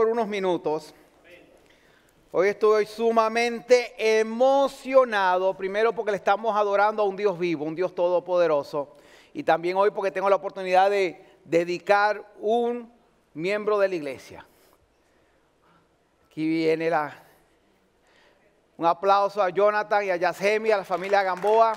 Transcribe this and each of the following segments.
por unos minutos. Hoy estoy sumamente emocionado, primero porque le estamos adorando a un Dios vivo, un Dios todopoderoso, y también hoy porque tengo la oportunidad de dedicar un miembro de la iglesia. Aquí viene un aplauso a Jonathan y a Yasemi, a la familia Gamboa.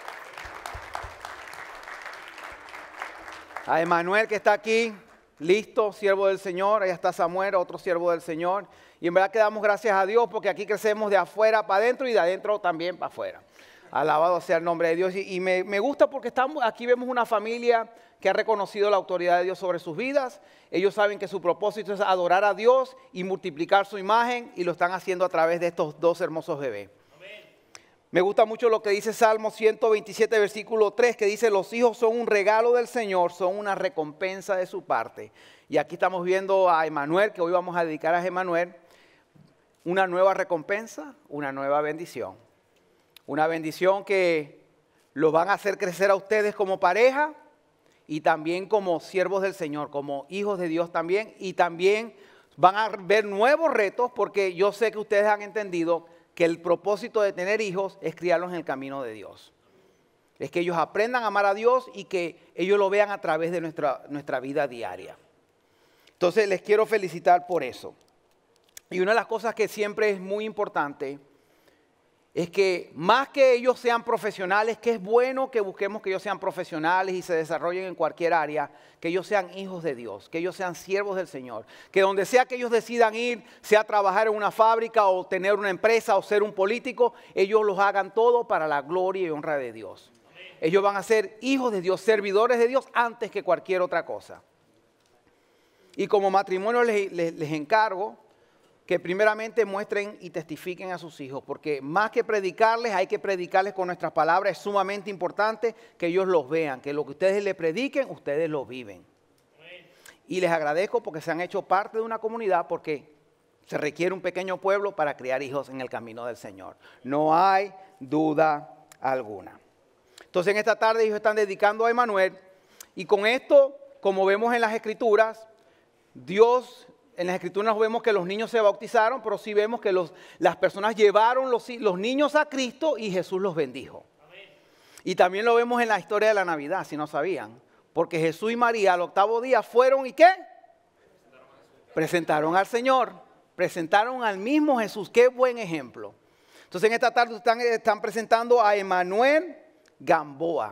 A Emanuel que está aquí, listo, siervo del Señor. Allá está Samuel, otro siervo del Señor. Y en verdad que damos gracias a Dios porque aquí crecemos de afuera para adentro y de adentro también para afuera. Alabado sea el nombre de Dios. Y me gusta porque aquí vemos una familia que ha reconocido la autoridad de Dios sobre sus vidas. Ellos saben que su propósito es adorar a Dios y multiplicar su imagen, y lo están haciendo a través de estos dos hermosos bebés. Me gusta mucho lo que dice Salmo 127, versículo 3, que dice: los hijos son un regalo del Señor, son una recompensa de su parte. Y aquí estamos viendo a Emanuel, que hoy vamos a dedicar a Emanuel, una nueva recompensa, una nueva bendición. Una bendición que los van a hacer crecer a ustedes como pareja y también como siervos del Señor, como hijos de Dios también. Y también van a ver nuevos retos, porque yo sé que ustedes han entendido que el propósito de tener hijos es criarlos en el camino de Dios. Es que ellos aprendan a amar a Dios y que ellos lo vean a través de nuestra vida diaria. Entonces les quiero felicitar por eso. Y una de las cosas que siempre es muy importante es que más que ellos sean profesionales, que es bueno que busquemos que ellos sean profesionales y se desarrollen en cualquier área, que ellos sean hijos de Dios, que ellos sean siervos del Señor, que donde sea que ellos decidan ir, sea trabajar en una fábrica o tener una empresa o ser un político, ellos los hagan todo para la gloria y honra de Dios. Ellos van a ser hijos de Dios, servidores de Dios antes que cualquier otra cosa. Y como matrimonio les encargo que primeramente muestren y testifiquen a sus hijos, porque más que predicarles, hay que predicarles con nuestras palabras. Es sumamente importante que ellos los vean, que lo que ustedes les prediquen, ustedes lo viven. Y les agradezco porque se han hecho parte de una comunidad, porque se requiere un pequeño pueblo para criar hijos en el camino del Señor. No hay duda alguna. Entonces en esta tarde ellos están dedicando a Emanuel, y con esto, como vemos en las Escrituras, en las Escrituras vemos que los niños se bautizaron, pero sí vemos que las personas llevaron los niños a Cristo y Jesús los bendijo. Amén. Y también lo vemos en la historia de la Navidad, si no sabían. Porque Jesús y María al octavo día fueron ¿y qué? Presentaron al Señor, presentaron al mismo Jesús. Qué buen ejemplo. Entonces en esta tarde están presentando a Emanuel Gamboa.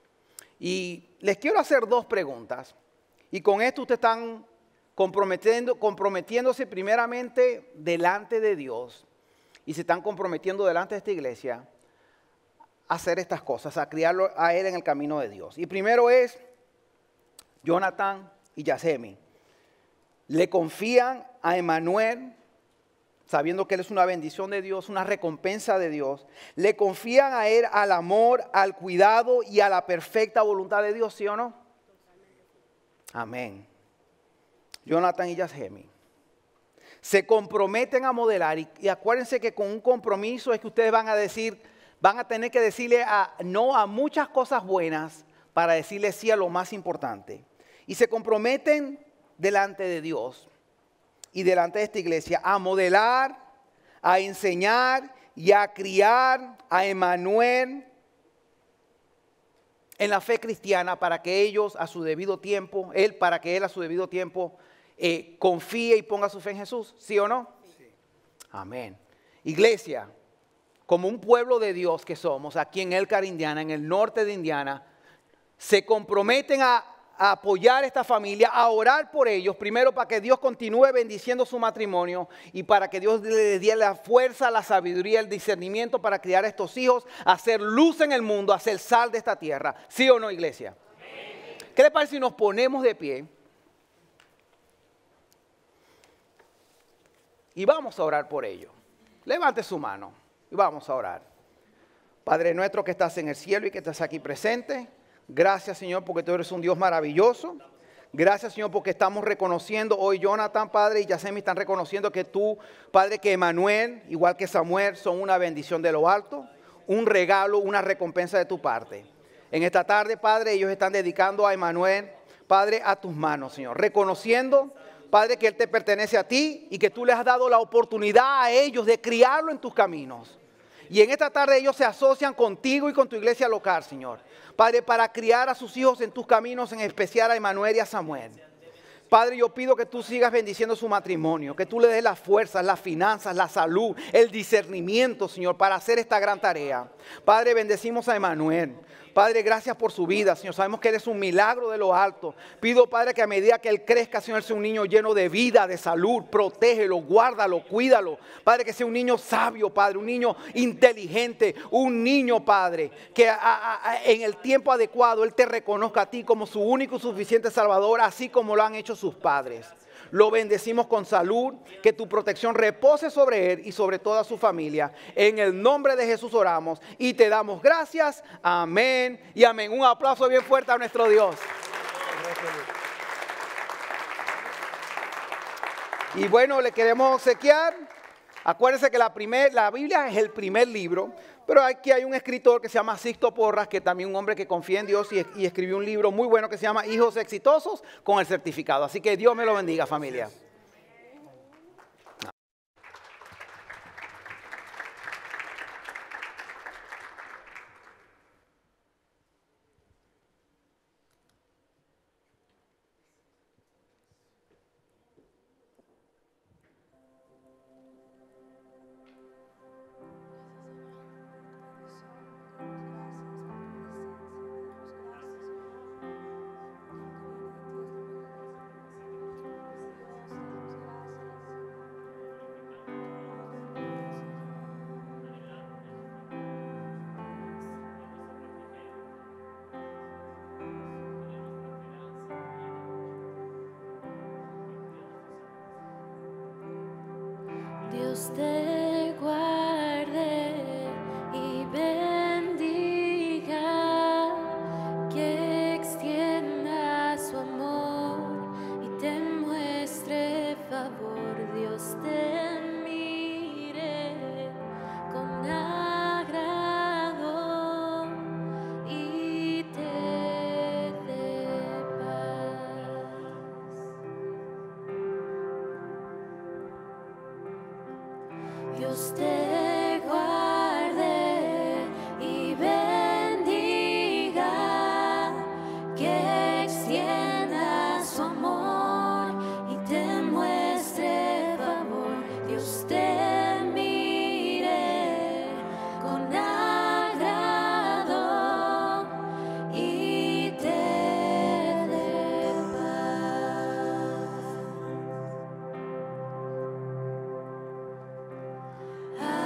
Y les quiero hacer dos preguntas. Y con esto ustedes están comprometiéndose primeramente delante de Dios, y se están comprometiendo delante de esta iglesia a hacer estas cosas, a criarlo a él en el camino de Dios. Y primero es Jonathan y Yasemi. Le confían a Emanuel, sabiendo que él es una bendición de Dios, una recompensa de Dios. Le confían a él al amor, al cuidado y a la perfecta voluntad de Dios, ¿sí o no? Amén. Jonathan y Yasemi se comprometen a modelar, y acuérdense que con un compromiso es que ustedes van a tener que decirle no a muchas cosas buenas para decirle sí a lo más importante. Y se comprometen delante de Dios y delante de esta iglesia a modelar, a enseñar y a criar a Emanuel en la fe cristiana, para que ellos a su debido tiempo, para que él a su debido tiempo confíe y ponga su fe en Jesús, ¿sí o no? Sí. Amén. Iglesia, como un pueblo de Dios que somos, aquí en Elkhart, Indiana, en el norte de Indiana, se comprometen a apoyar a esta familia, a orar por ellos, primero para que Dios continúe bendiciendo su matrimonio y para que Dios le dé la fuerza, la sabiduría, el discernimiento para criar a estos hijos, hacer luz en el mundo, hacer sal de esta tierra. ¿Sí o no, iglesia? Amén. ¿Qué le parece si nos ponemos de pie? Y vamos a orar por ellos. Levante su mano y vamos a orar. Padre nuestro que estás en el cielo y que estás aquí presente, gracias, Señor, porque tú eres un Dios maravilloso. Gracias, Señor, porque estamos reconociendo hoy, Jonathan, Padre, y Yasemi están reconociendo que tú, Padre, que Emanuel, igual que Samuel, son una bendición de lo alto, un regalo, una recompensa de tu parte. En esta tarde, Padre, ellos están dedicando a Emanuel, Padre, a tus manos, Señor, reconociendo Padre, que Él te pertenece a ti y que tú les has dado la oportunidad a ellos de criarlo en tus caminos. Y en esta tarde ellos se asocian contigo y con tu iglesia local, Señor. Padre, para criar a sus hijos en tus caminos, en especial a Emanuel y a Samuel. Padre, yo pido que tú sigas bendiciendo su matrimonio, que tú le des las fuerzas, las finanzas, la salud, el discernimiento, Señor, para hacer esta gran tarea. Padre, bendecimos a Emanuel. Padre, gracias por su vida, Señor. Sabemos que Él es un milagro de lo alto. Pido, Padre, que a medida que Él crezca, Señor, sea un niño lleno de vida, de salud. Protégelo, guárdalo, cuídalo. Padre, que sea un niño sabio, Padre, un niño inteligente, un niño, Padre, que en el tiempo adecuado Él te reconozca a ti como su único y suficiente Salvador, así como lo han hecho sus padres. Lo bendecimos con salud, que tu protección repose sobre él y sobre toda su familia. En el nombre de Jesús oramos y te damos gracias. Amén y amén. Un aplauso bien fuerte a nuestro Dios. Y bueno, le queremos obsequiar. Acuérdense que la Biblia es el primer libro, pero aquí hay un escritor que se llama Sixto Porras, que también un hombre que confía en Dios y escribió un libro muy bueno que se llama Hijos Exitosos con el certificado. Así que Dios me lo bendiga, familia. Dios te guarde y bendiga, que extienda su amor y te muestre favor. Dios te mire con agrado y te dé paz. Dios te guarde y bendiga, que extienda su amor y te muestre favor. Dios te mire con agrado y te dé paz.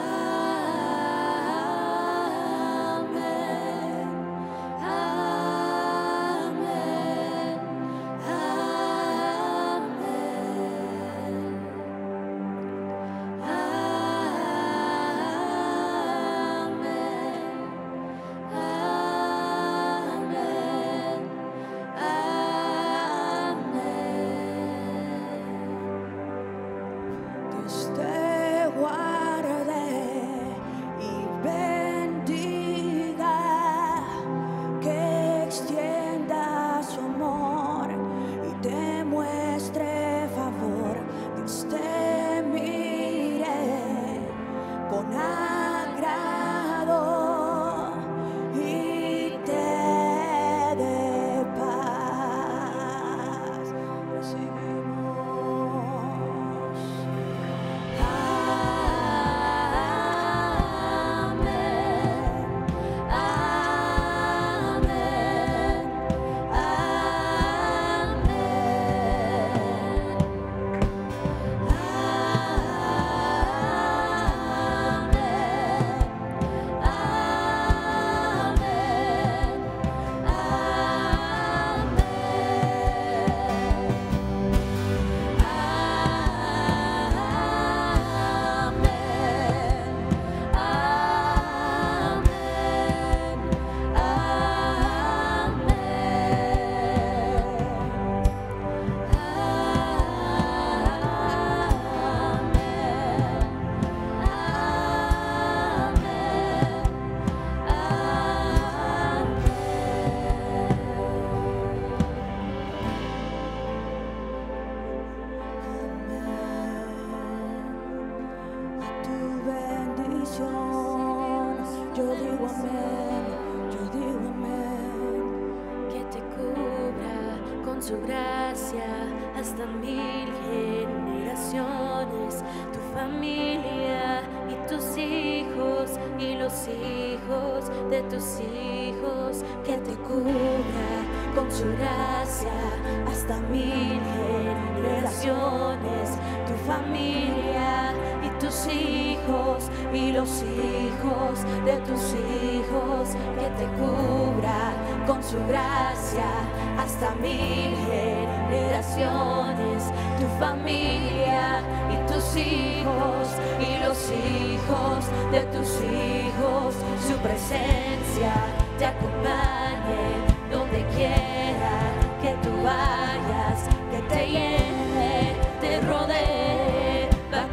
generación. Yo digo amén, yo digo amén. Que te cubra con su gracia hasta 1000 generaciones, tu familia y tus hijos y los hijos de tus hijos. Que te cubra con su gracia hasta 1000 generaciones, tu familia y tus hijos y los hijos de tus hijos. Que te cubra con su gracia hasta 1000 generaciones, tu familia y tus hijos y los hijos de tus hijos. Su presencia te acompañe donde quiera que tú vayas, que te llene, te rodee, va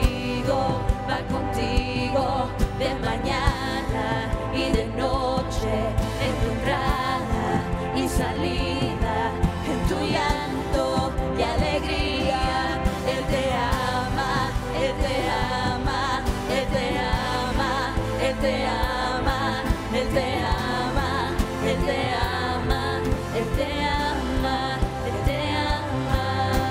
contigo de mañana y de noche, en tu entrada y salida, en tu llanto y alegría. Él te ama, Él te ama, Él te ama, Él te ama, Él te ama, Él te ama, Él te ama, Él te ama.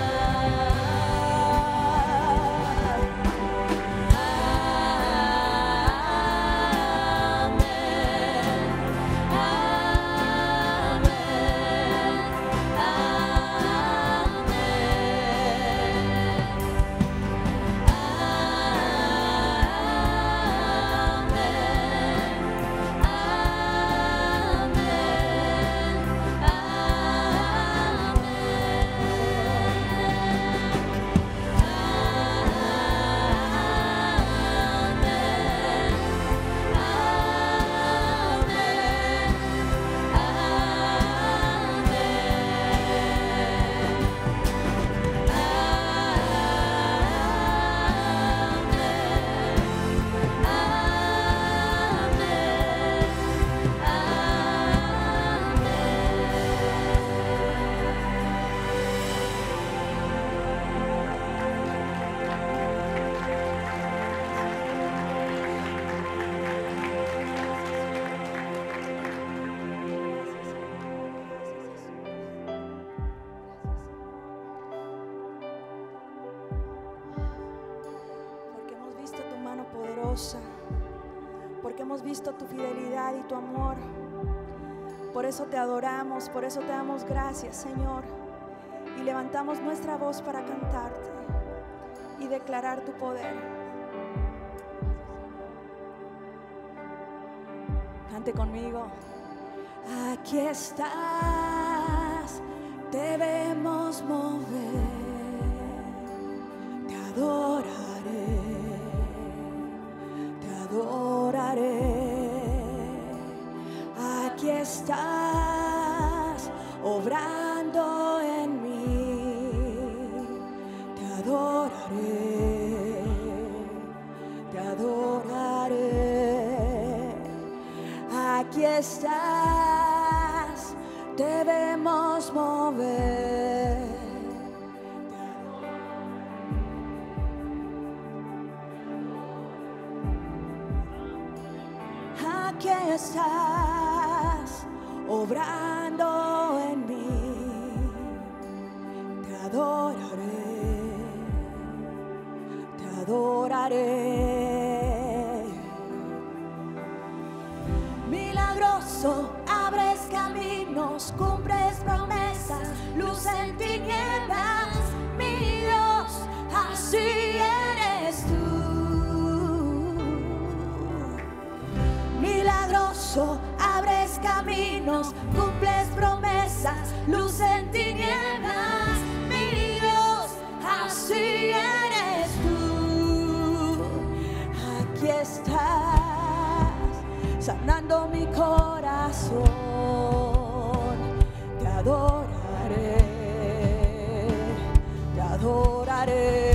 Porque hemos visto tu fidelidad y tu amor. Por eso te adoramos, por eso te damos gracias, Señor. Y levantamos nuestra voz para cantarte y declarar tu poder. Cante conmigo. Aquí estás, debemos mover, te adoraré, te adoraré. Aquí estás, obrando en mí, te adoraré, te adoraré. Aquí estás, debemos mover. Aquí estás, obrando en mí, te adoraré, te adoraré. Milagroso, abres caminos, cumples promesas, luz en tinieblas, mi Dios, así eres tú. Milagroso, abres caminos, cumples promesas, luz en tinieblas, mi Dios, así eres tú. Aquí estás, sanando mi corazón, te adoraré, te adoraré.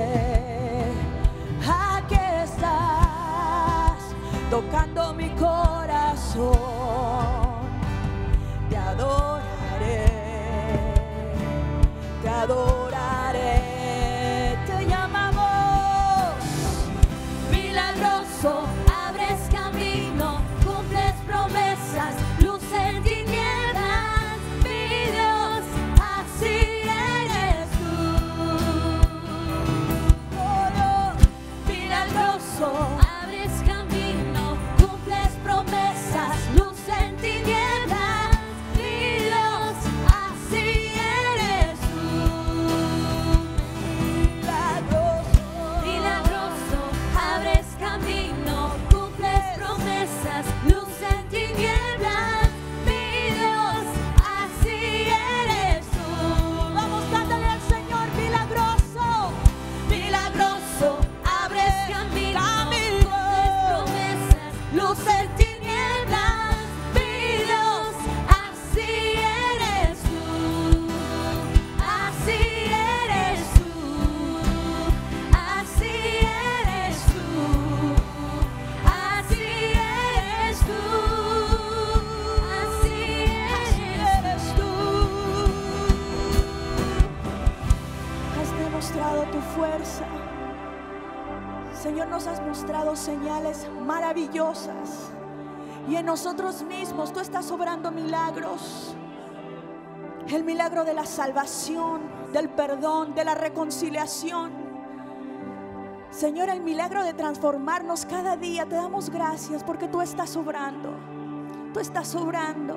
Aquí estás, tocando mi corazón, te adoraré, te adoraré. Te llamamos milagroso, Señor, nos has mostrado señales maravillosas. Y en nosotros mismos tú estás obrando milagros. El milagro de la salvación, del perdón, de la reconciliación. Señor, el milagro de transformarnos cada día. Te damos gracias porque tú estás obrando. Tú estás obrando.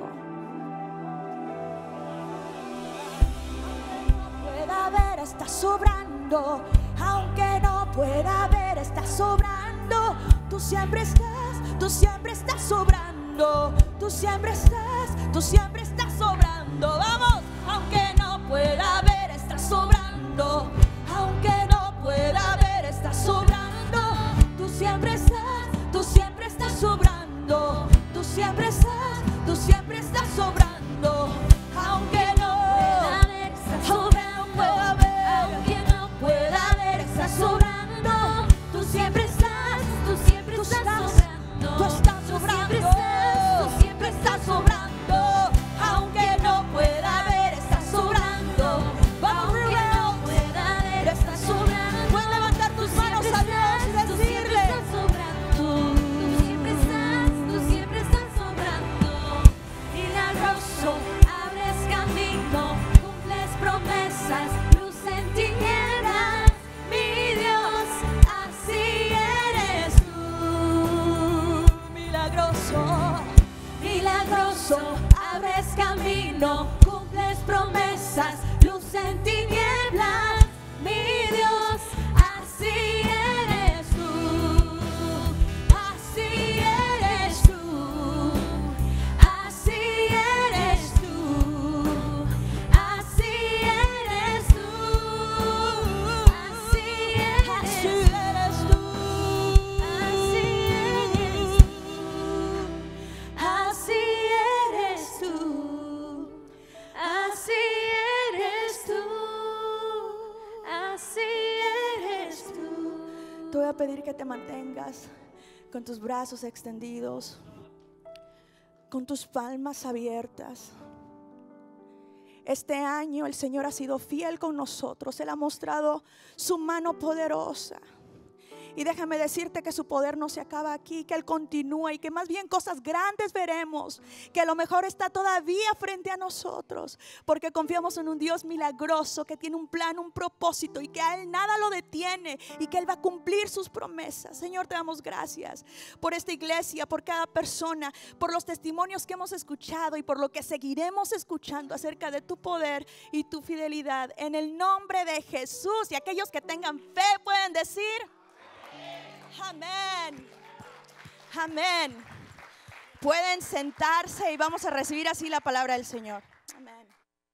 Pueda ver, estás obrando. Aunque no pueda ver, estás obrando. Tú siempre estás obrando. Tú siempre estás obrando. Vamos, aunque no pueda ver, estás obrando. Aunque no pueda ver, estás obrando. Tú siempre estás obrando. Tú siempre estás obrando. Aunque no pueda ver, estás obrando. Aunque no pueda ver, estás obrando. Tú siempre estás obrando. Tú estás obrando. Tú siempre estás obrando. Aunque no pueda ver, estás obrando. Vamos, aunque no pueda ver, estás obrando. Puedes levantar tus manos a Dios y decirle: Tú siempre estás obrando. Milagroso, abres camino, cumples promesas, luz en tinieblas. Mi Dios, así eres tú. Milagroso, abres camino, cumples promesas, luz en tinieblas. Mi Dios, así eres tú. Así eres tú. Así eres tú. Así eres tú. Así eres tú. Así eres tú. Así eres tú. Así eres tú. Te voy a pedir que te mantengas con tus brazos extendidos, con tus palmas abiertas. Este año el Señor ha sido fiel con nosotros. Él ha mostrado su mano poderosa. Y déjame decirte que su poder no se acaba aquí, que Él continúa y que más bien cosas grandes veremos, que lo mejor está todavía frente a nosotros, porque confiamos en un Dios milagroso que tiene un plan, un propósito y que a Él nada lo detiene y que Él va a cumplir sus promesas. Señor, te damos gracias por esta iglesia, por cada persona, por los testimonios que hemos escuchado y por lo que seguiremos escuchando acerca de tu poder y tu fidelidad. En el nombre de Jesús, y aquellos que tengan fe pueden decir: amén. Amén. Pueden sentarse y vamos a recibir así la palabra del Señor. Amén.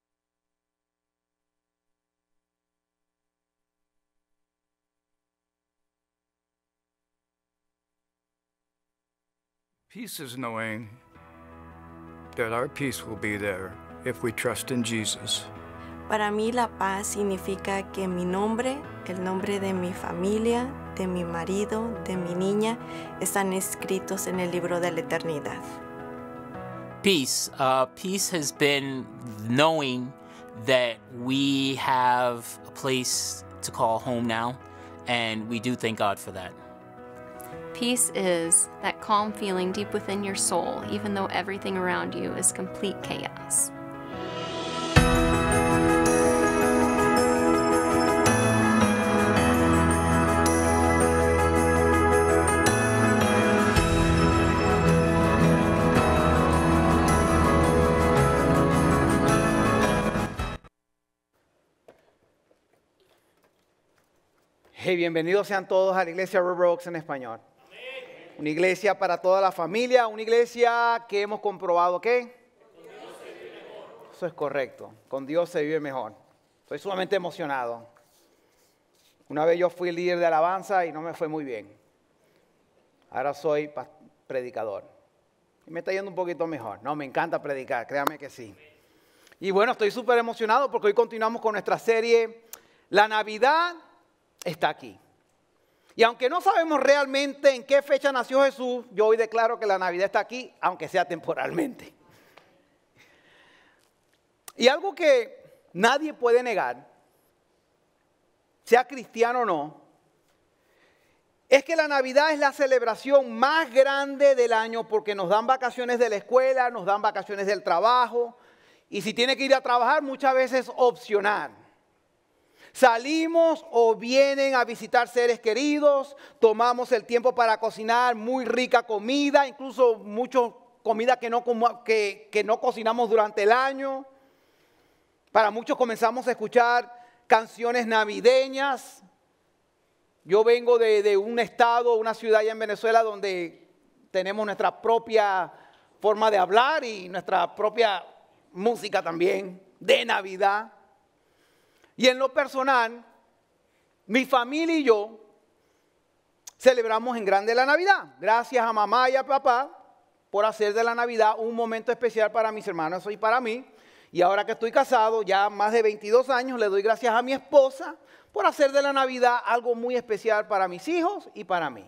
Peace is knowing that our peace will be there if we trust in Jesus. Para mí la paz significa que mi nombre, el nombre de mi familia, de mi marido, de mi niña, están escritos en el libro de la eternidad. Peace. Peace has been knowing that we have a place to call home now, and we do thank God for that. Peace is that calm feeling deep within your soul, even though everything around you is complete chaos. Hey, bienvenidos sean todos a la iglesia River Oaks en español. Una iglesia para toda la familia, una iglesia que hemos comprobado que eso es correcto, con Dios se vive mejor. Estoy sumamente emocionado. Una vez yo fui líder de alabanza y no me fue muy bien. Ahora soy predicador. Y me está yendo un poquito mejor. No, me encanta predicar, créame que sí. Y bueno, estoy súper emocionado porque hoy continuamos con nuestra serie La Navidad está aquí. Y aunque no sabemos realmente en qué fecha nació Jesús, yo hoy declaro que la Navidad está aquí, aunque sea temporalmente. Y algo que nadie puede negar, sea cristiano o no, es que la Navidad es la celebración más grande del año porque nos dan vacaciones de la escuela, nos dan vacaciones del trabajo y si tiene que ir a trabajar muchas veces es opcional. Salimos o vienen a visitar seres queridos, tomamos el tiempo para cocinar muy rica comida, incluso mucha comida que no cocinamos durante el año. Para muchos comenzamos a escuchar canciones navideñas. Yo vengo de un estado, una ciudad allá en Venezuela donde tenemos nuestra propia forma de hablar y nuestra propia música también de Navidad. Y en lo personal, mi familia y yo celebramos en grande la Navidad. Gracias a mamá y a papá por hacer de la Navidad un momento especial para mis hermanos y para mí. Y ahora que estoy casado, ya más de 22 años, le doy gracias a mi esposa por hacer de la Navidad algo muy especial para mis hijos y para mí.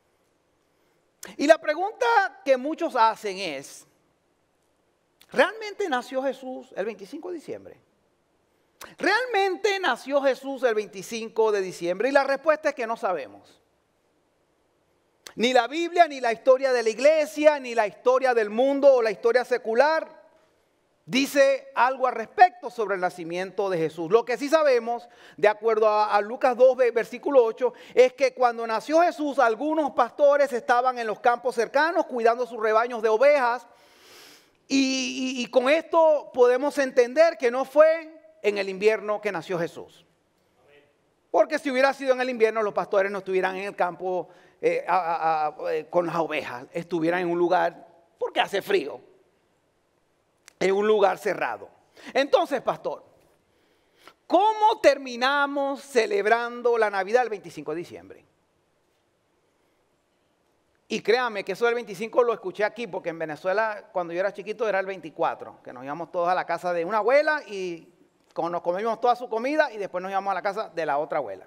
Y la pregunta que muchos hacen es, ¿realmente nació Jesús el 25 de diciembre? ¿Realmente nació Jesús el 25 de diciembre? Y la respuesta es que no sabemos. Ni la Biblia, ni la historia de la iglesia, ni la historia del mundo o la historia secular dice algo al respecto sobre el nacimiento de Jesús. Lo que sí sabemos, de acuerdo a Lucas 2, versículo 8, es que cuando nació Jesús, algunos pastores estaban en los campos cercanos cuidando sus rebaños de ovejas. Y con esto podemos entender que no fue en el invierno que nació Jesús. Porque si hubiera sido en el invierno, los pastores no estuvieran en el campo con las ovejas. Estuvieran en un lugar, porque hace frío, en un lugar cerrado. Entonces, pastor, ¿cómo terminamos celebrando la Navidad el 25 de diciembre? Y créanme que eso del 25 lo escuché aquí, porque en Venezuela, cuando yo era chiquito, era el 24, que nos íbamos todos a la casa de una abuela y nos comíamos toda su comida y después nos íbamos a la casa de la otra abuela.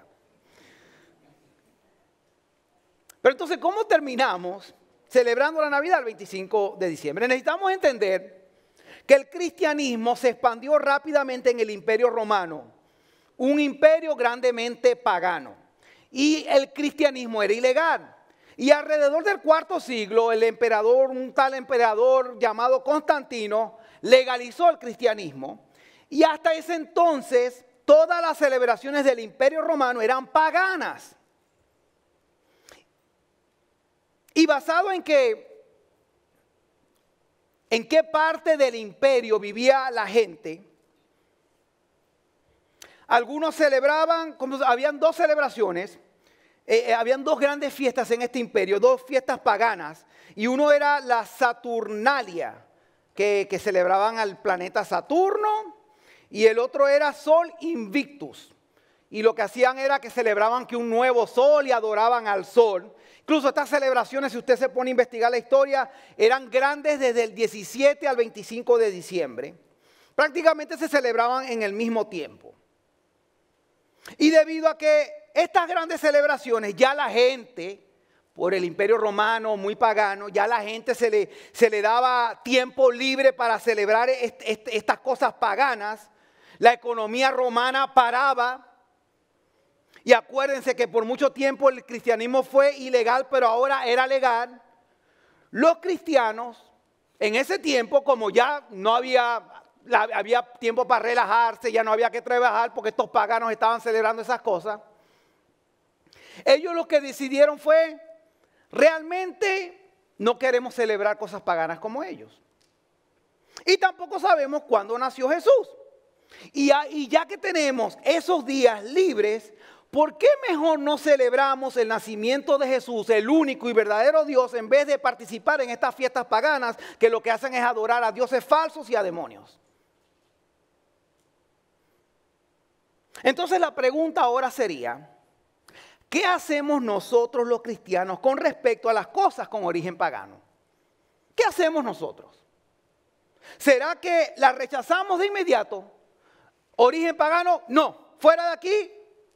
Pero entonces, ¿cómo terminamos celebrando la Navidad el 25 de diciembre? Necesitamos entender que el cristianismo se expandió rápidamente en el Imperio Romano, un imperio grandemente pagano. Y el cristianismo era ilegal. Y alrededor del cuarto siglo, un tal emperador llamado Constantino, legalizó el cristianismo. Y hasta ese entonces, todas las celebraciones del Imperio Romano eran paganas. Y basado en qué parte del imperio vivía la gente, algunos celebraban, habían dos celebraciones, habían dos grandes fiestas en este imperio, dos fiestas paganas, y uno era la Saturnalia, que celebraban al planeta Saturno, y el otro era Sol Invictus. Y lo que hacían era que celebraban que un nuevo sol y adoraban al sol. Incluso estas celebraciones, si usted se pone a investigar la historia, eran grandes desde el 17 al 25 de diciembre. Prácticamente se celebraban en el mismo tiempo. Y debido a que estas grandes celebraciones, ya la gente, por el Imperio Romano muy pagano, ya la gente se le daba tiempo libre para celebrar estas cosas paganas. La economía romana paraba. Y acuérdense que por mucho tiempo el cristianismo fue ilegal, pero ahora era legal. Los cristianos, en ese tiempo, como ya no había tiempo para relajarse, ya no había que trabajar porque estos paganos estaban celebrando esas cosas, ellos lo que decidieron fue, realmente no queremos celebrar cosas paganas como ellos. Y tampoco sabemos cuándo nació Jesús. Y ya que tenemos esos días libres, ¿por qué mejor no celebramos el nacimiento de Jesús, el único y verdadero Dios, en vez de participar en estas fiestas paganas que lo que hacen es adorar a dioses falsos y a demonios? Entonces la pregunta ahora sería, ¿qué hacemos nosotros los cristianos con respecto a las cosas con origen pagano? ¿Qué hacemos nosotros? ¿Será que las rechazamos de inmediato? ¿Origen pagano? No, fuera de aquí.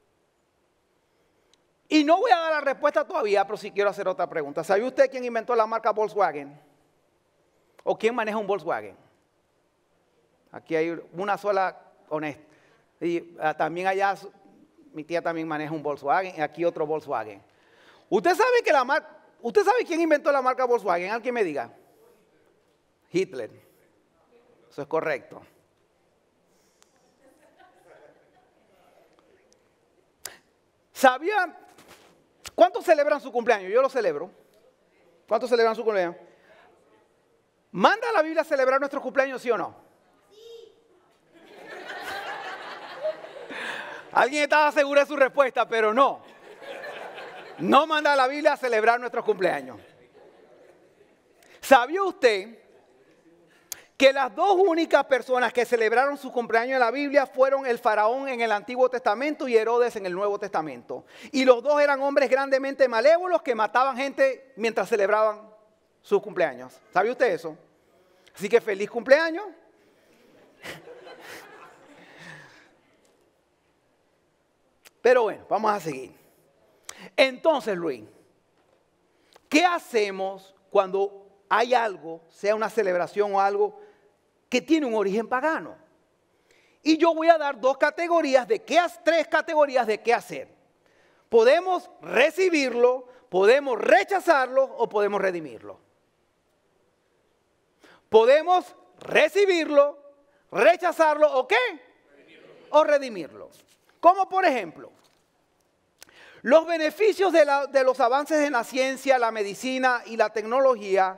Y no voy a dar la respuesta todavía, pero sí quiero hacer otra pregunta. ¿Sabe usted quién inventó la marca Volkswagen? ¿O quién maneja un Volkswagen? Aquí hay una sola honesta. Y también allá, mi tía también maneja un Volkswagen y aquí otro Volkswagen. Usted sabe quién inventó la marca Volkswagen, alguien me diga. Hitler. Eso es correcto. ¿Sabía cuántos celebran su cumpleaños? Yo lo celebro. ¿Cuántos celebran su cumpleaños? ¿Manda la Biblia a celebrar nuestro cumpleaños, sí o no? Sí. Alguien estaba seguro de su respuesta, pero no. No manda la Biblia a celebrar nuestros cumpleaños. ¿Sabía usted que las dos únicas personas que celebraron su cumpleaños en la Biblia fueron el faraón en el Antiguo Testamento y Herodes en el Nuevo Testamento? Y los dos eran hombres grandemente malévolos que mataban gente mientras celebraban sus cumpleaños. ¿Sabía usted eso? Así que feliz cumpleaños. Pero bueno, vamos a seguir. Entonces, Luis, ¿qué hacemos cuando hay algo, sea una celebración o algo que tiene un origen pagano? Y yo voy a dar tres categorías de qué hacer. Podemos recibirlo, podemos rechazarlo o podemos redimirlo. Podemos recibirlo, rechazarlo o qué? O redimirlo. Como por ejemplo, los beneficios de los avances en la ciencia, la medicina y la tecnología,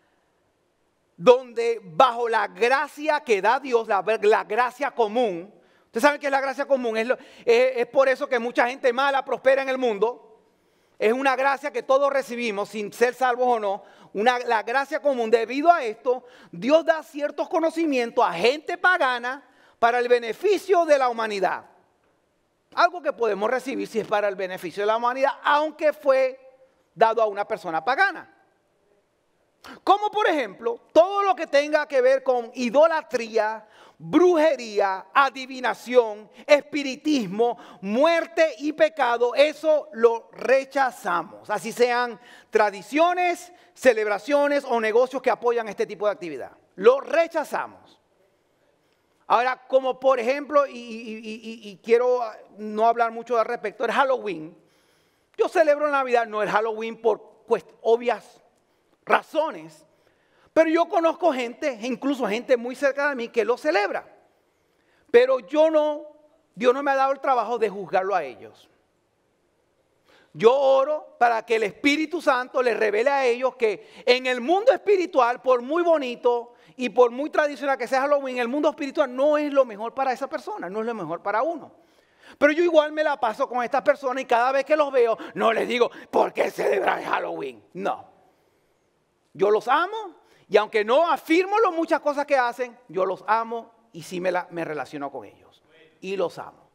donde bajo la gracia que da Dios, la gracia común. ¿Ustedes saben qué es la gracia común? Es por eso que mucha gente mala prospera en el mundo. Es una gracia que todos recibimos sin ser salvos o no. La gracia común. Debido a esto, Dios da ciertos conocimientos a gente pagana para el beneficio de la humanidad. Algo que podemos recibir si es para el beneficio de la humanidad, aunque fue dado a una persona pagana. Como por ejemplo, todo lo que tenga que ver con idolatría, brujería, adivinación, espiritismo, muerte y pecado, eso lo rechazamos. Así sean tradiciones, celebraciones o negocios que apoyan este tipo de actividad. Lo rechazamos. Ahora, como por ejemplo, y quiero no hablar mucho al respecto, el Halloween. Yo celebro Navidad, no el Halloween por obvias razones, pero yo conozco gente, incluso gente muy cerca de mí que lo celebra. Pero Dios no me ha dado el trabajo de juzgarlo a ellos. Yo oro para que el Espíritu Santo les revele a ellos que en el mundo espiritual, por muy bonito y por muy tradicional que sea Halloween, el mundo espiritual no es lo mejor para esa persona, no es lo mejor para uno. Pero yo igual me la paso con estas personas y cada vez que los veo, no les digo, ¿por qué celebran Halloween? No. Yo los amo y aunque no afirmo muchas cosas que hacen, yo los amo y sí me relaciono con ellos. Y los amo.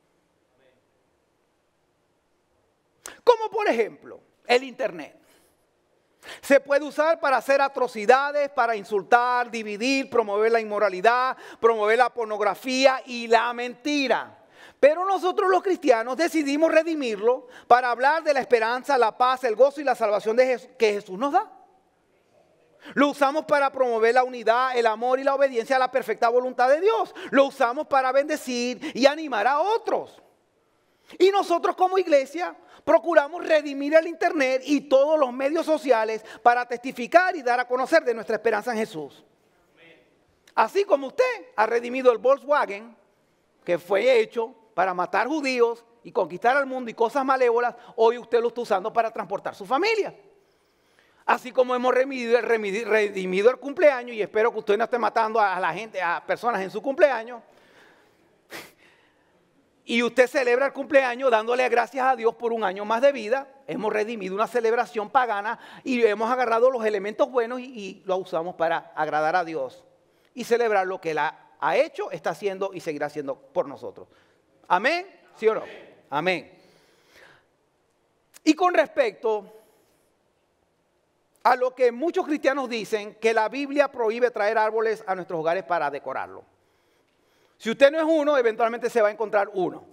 Como por ejemplo, el internet. Se puede usar para hacer atrocidades, para insultar, dividir, promover la inmoralidad, promover la pornografía y la mentira. Pero nosotros los cristianos decidimos redimirlo para hablar de la esperanza, la paz, el gozo y la salvación que Jesús nos da. Lo usamos para promover la unidad, el amor y la obediencia a la perfecta voluntad de Dios. Lo usamos para bendecir y animar a otros. Y nosotros como iglesia procuramos redimir el internet y todos los medios sociales para testificar y dar a conocer de nuestra esperanza en Jesús. Así como usted ha redimido el Volkswagen, que fue hecho para matar judíos y conquistar al mundo y cosas malévolas, hoy usted lo está usando para transportar su familia. Así como hemos redimido el cumpleaños, y espero que usted no esté matando a la gente, a personas en su cumpleaños. Y usted celebra el cumpleaños dándole gracias a Dios por un año más de vida. Hemos redimido una celebración pagana y hemos agarrado los elementos buenos y lo usamos para agradar a Dios y celebrar lo que Él ha hecho, está haciendo y seguirá haciendo por nosotros. ¿Amén? ¿Sí o no? Amén. Y con respecto a lo que muchos cristianos dicen, que la Biblia prohíbe traer árboles a nuestros hogares para decorarlo. Si usted no es uno, eventualmente se va a encontrar uno.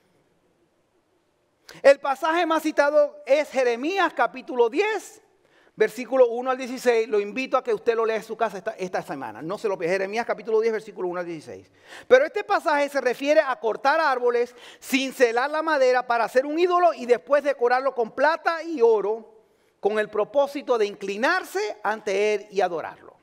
El pasaje más citado es Jeremías capítulo 10, versículo 1 al 16, lo invito a que usted lo lea en su casa esta semana. No se lo pierda. Jeremías capítulo 10, versículo 1 al 16. Pero este pasaje se refiere a cortar árboles, cincelar la madera para hacer un ídolo y después decorarlo con plata y oro con el propósito de inclinarse ante él y adorarlo.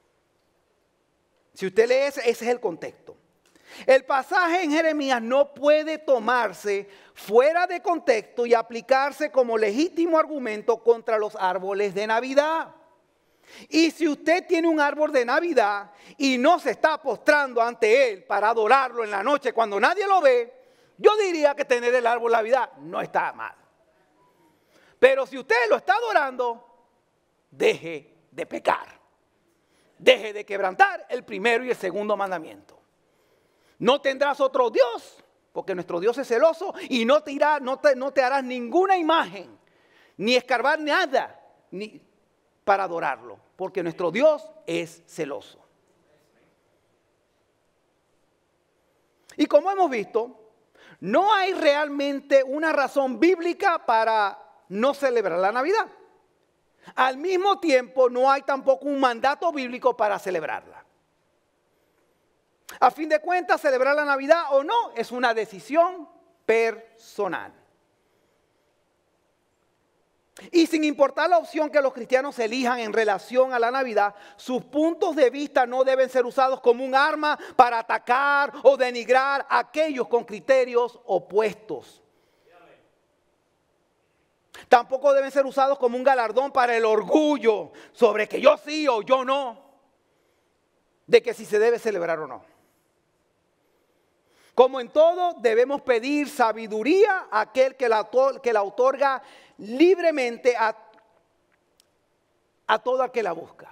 Si usted lee ese es el contexto. El pasaje en Jeremías no puede tomarse fuera de contexto y aplicarse como legítimo argumento contra los árboles de Navidad. Y si usted tiene un árbol de Navidad y no se está postrando ante él para adorarlo en la noche cuando nadie lo ve, yo diría que tener el árbol de Navidad no está mal. Pero si usted lo está adorando, deje de pecar. Deje de quebrantar el primero y el segundo mandamiento. No tendrás otro Dios, porque nuestro Dios es celoso y no te harás ninguna imagen, ni escarbar nada para adorarlo, porque nuestro Dios es celoso. Y como hemos visto, no hay realmente una razón bíblica para no celebrar la Navidad. Al mismo tiempo, no hay tampoco un mandato bíblico para celebrarla. A fin de cuentas, celebrar la Navidad o no es una decisión personal. Y sin importar la opción que los cristianos elijan en relación a la Navidad, sus puntos de vista no deben ser usados como un arma para atacar o denigrar a aquellos con criterios opuestos. Tampoco deben ser usados como un galardón para el orgullo sobre que yo sí o yo no, de que si se debe celebrar o no. Como en todo, debemos pedir sabiduría a aquel que la otorga libremente a todo aquel que la busca.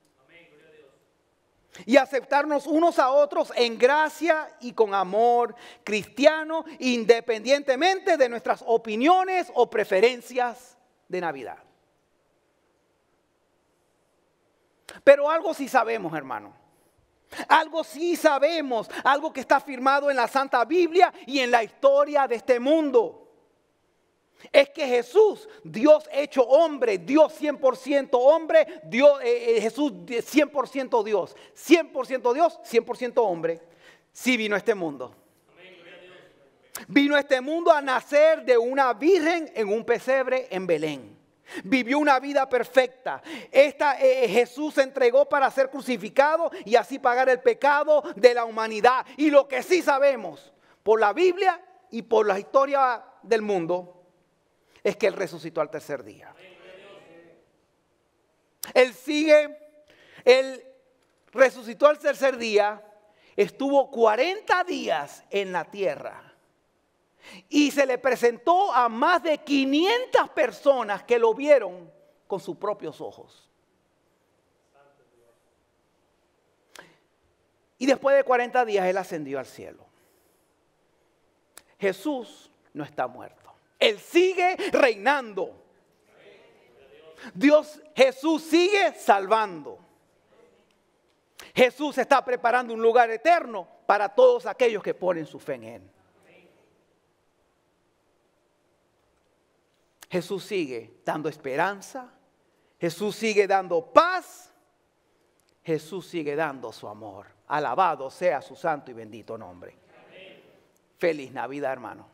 Y aceptarnos unos a otros en gracia y con amor cristiano, independientemente de nuestras opiniones o preferencias de Navidad. Pero algo sí sabemos, hermano. Algo sí sabemos, algo que está firmado en la Santa Biblia y en la historia de este mundo. Es que Jesús, Dios hecho hombre, Dios 100% hombre, Jesús 100% Dios, 100% Dios, 100% hombre, sí vino a este mundo. Vino a este mundo a nacer de una virgen en un pesebre en Belén. Vivió una vida perfecta. Jesús se entregó para ser crucificado y así pagar el pecado de la humanidad. Y lo que sí sabemos por la Biblia y por la historia del mundo es que Él resucitó al tercer día. Él resucitó al tercer día, estuvo 40 días en la tierra. Y se le presentó a más de 500 personas que lo vieron con sus propios ojos. Y después de 40 días Él ascendió al cielo. Jesús no está muerto. Él sigue reinando. Jesús sigue salvando. Jesús está preparando un lugar eterno para todos aquellos que ponen su fe en Él. Jesús sigue dando esperanza, Jesús sigue dando paz, Jesús sigue dando su amor. Alabado sea su santo y bendito nombre. Amén. Feliz Navidad, hermano.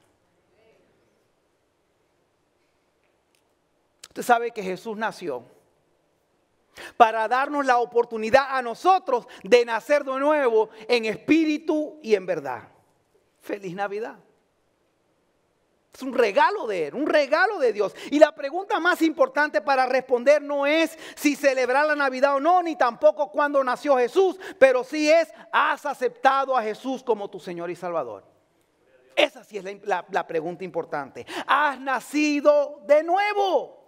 Usted sabe que Jesús nació para darnos la oportunidad a nosotros de nacer de nuevo en espíritu y en verdad. Feliz Navidad. Es un regalo de Él, un regalo de Dios. Y la pregunta más importante para responder no es si celebrar la Navidad o no, ni tampoco cuándo nació Jesús, pero sí es, ¿has aceptado a Jesús como tu Señor y Salvador? Esa sí es la pregunta importante. ¿Has nacido de nuevo?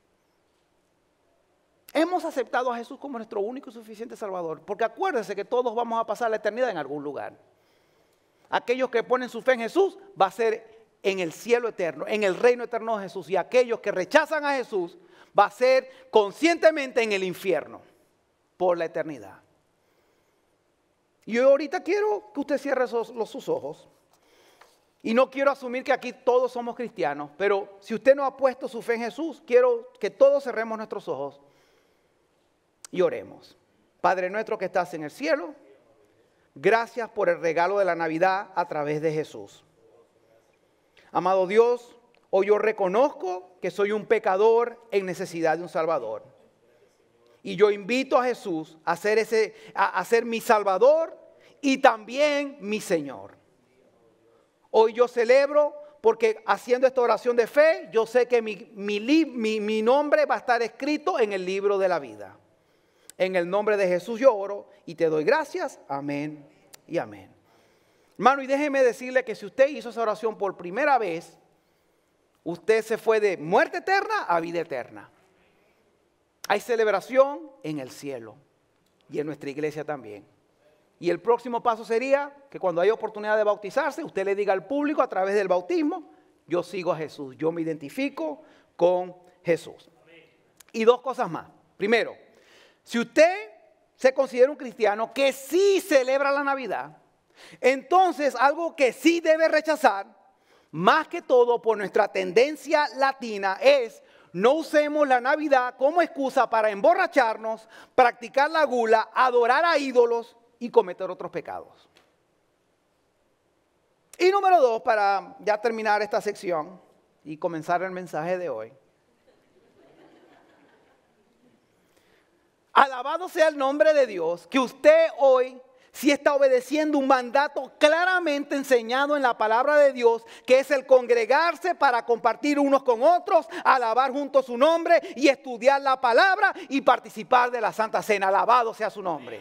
Hemos aceptado a Jesús como nuestro único y suficiente Salvador, porque acuérdense que todos vamos a pasar la eternidad en algún lugar. Aquellos que ponen su fe en Jesús va a ser en el cielo eterno, en el reino eterno de Jesús. Y aquellos que rechazan a Jesús va a ser conscientemente en el infierno por la eternidad. Y yo ahorita quiero que usted cierre sus ojos Y no quiero asumir que aquí todos somos cristianos, pero si usted no ha puesto su fe en Jesús, quiero que todos cerremos nuestros ojos y oremos. Padre nuestro que estás en el cielo, gracias por el regalo de la Navidad a través de Jesús. Amado Dios, hoy yo reconozco que soy un pecador en necesidad de un Salvador. Y yo invito a Jesús a ser mi Salvador y también mi Señor. Hoy yo celebro porque haciendo esta oración de fe, yo sé que mi nombre va a estar escrito en el libro de la vida. En el nombre de Jesús yo oro y te doy gracias. Amén y amén. Hermano, y déjeme decirle que si usted hizo esa oración por primera vez, usted se fue de muerte eterna a vida eterna. Hay celebración en el cielo y en nuestra iglesia también. Y el próximo paso sería que cuando haya oportunidad de bautizarse, usted le diga al público a través del bautismo, yo sigo a Jesús, yo me identifico con Jesús. Y dos cosas más. Primero, si usted se considera un cristiano que sí celebra la Navidad, entonces algo que sí debe rechazar, más que todo por nuestra tendencia latina, es no usemos la Navidad como excusa para emborracharnos, practicar la gula, adorar a ídolos y cometer otros pecados. Y número dos, para ya terminar esta sección y comenzar el mensaje de hoy. Alabado sea el nombre de Dios, que usted hoy sí está obedeciendo un mandato claramente enseñado en la palabra de Dios, que es el congregarse para compartir unos con otros, alabar juntos su nombre y estudiar la palabra y participar de la Santa Cena. Alabado sea su nombre.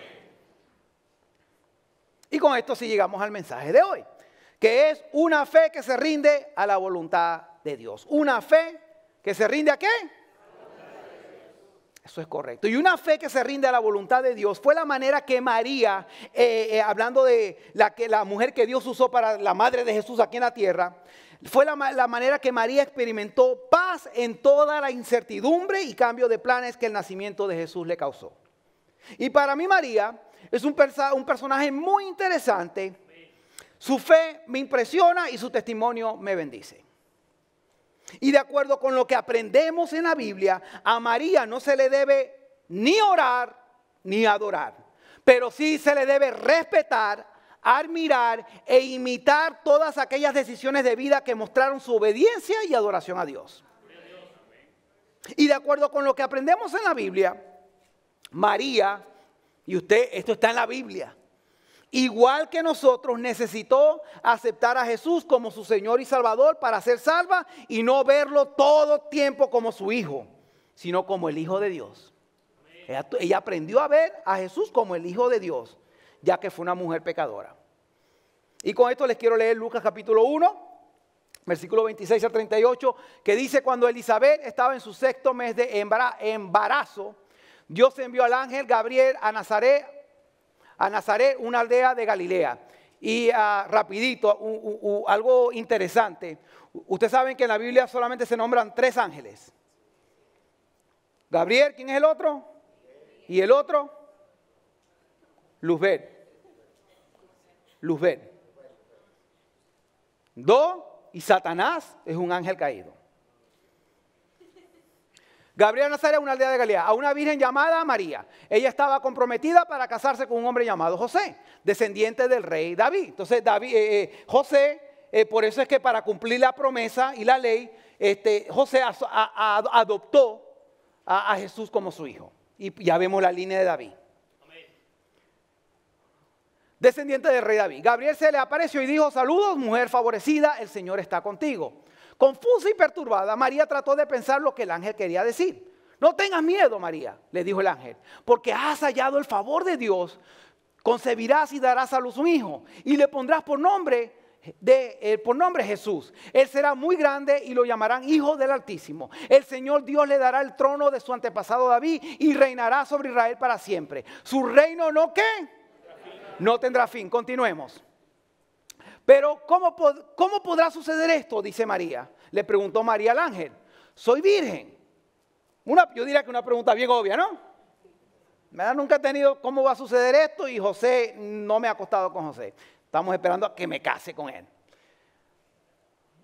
Y con esto sí llegamos al mensaje de hoy, que es una fe que se rinde a la voluntad de Dios. Una fe que se rinde ¿a qué? Eso es correcto. Y una fe que se rinde a la voluntad de Dios fue la manera que María, hablando de la mujer que Dios usó para la madre de Jesús aquí en la tierra, fue la manera que María experimentó paz en toda la incertidumbre y cambio de planes que el nacimiento de Jesús le causó. Y para mí María es un personaje muy interesante. Su fe me impresiona y su testimonio me bendice. Y de acuerdo con lo que aprendemos en la Biblia, a María no se le debe ni orar ni adorar, pero sí se le debe respetar, admirar e imitar todas aquellas decisiones de vida que mostraron su obediencia y adoración a Dios. Y de acuerdo con lo que aprendemos en la Biblia, María, y esto está en la Biblia, igual que nosotros, necesitó aceptar a Jesús como su Señor y Salvador para ser salva y no verlo todo tiempo como su hijo, sino como el Hijo de Dios. Ella aprendió a ver a Jesús como el Hijo de Dios, ya que fue una mujer pecadora. Y con esto les quiero leer Lucas capítulo 1, versículo 26 al 38, que dice: cuando Elizabeth estaba en su 6º mes de embarazo, Dios envió al ángel Gabriel a Nazaret, una aldea de Galilea. Y rapidito, algo interesante. Ustedes saben que en la Biblia solamente se nombran 3 ángeles. Gabriel, ¿quién es el otro? Y el otro, Luzbel. 2, y Satanás es un ángel caído. Gabriel a Nazaret, una aldea de Galilea, a una virgen llamada María. Ella estaba comprometida para casarse con un hombre llamado José, descendiente del rey David. Entonces José, por eso es que para cumplir la promesa y la ley, José adoptó a Jesús como su hijo. Y ya vemos la línea de David. Descendiente del rey David. Gabriel se le apareció y dijo: saludos, mujer favorecida, el Señor está contigo. Confusa y perturbada, María trató de pensar lo que el ángel quería decir. No tengas miedo, María, le dijo el ángel, porque has hallado el favor de Dios. Concebirás y darás a luz un hijo, y le pondrás por nombre Jesús. Él será muy grande y lo llamarán Hijo del Altísimo. El Señor Dios le dará el trono de su antepasado David y reinará sobre Israel para siempre. Su reino no ¿qué? No tendrá fin. Continuemos. Pero ¿cómo podrá suceder esto? Dice María. Le preguntó María al ángel. Soy virgen. Yo diría que una pregunta bien obvia, ¿no? Nunca he tenido cómo va a suceder esto y José, no me ha acostado con José. Estamos esperando a que me case con él.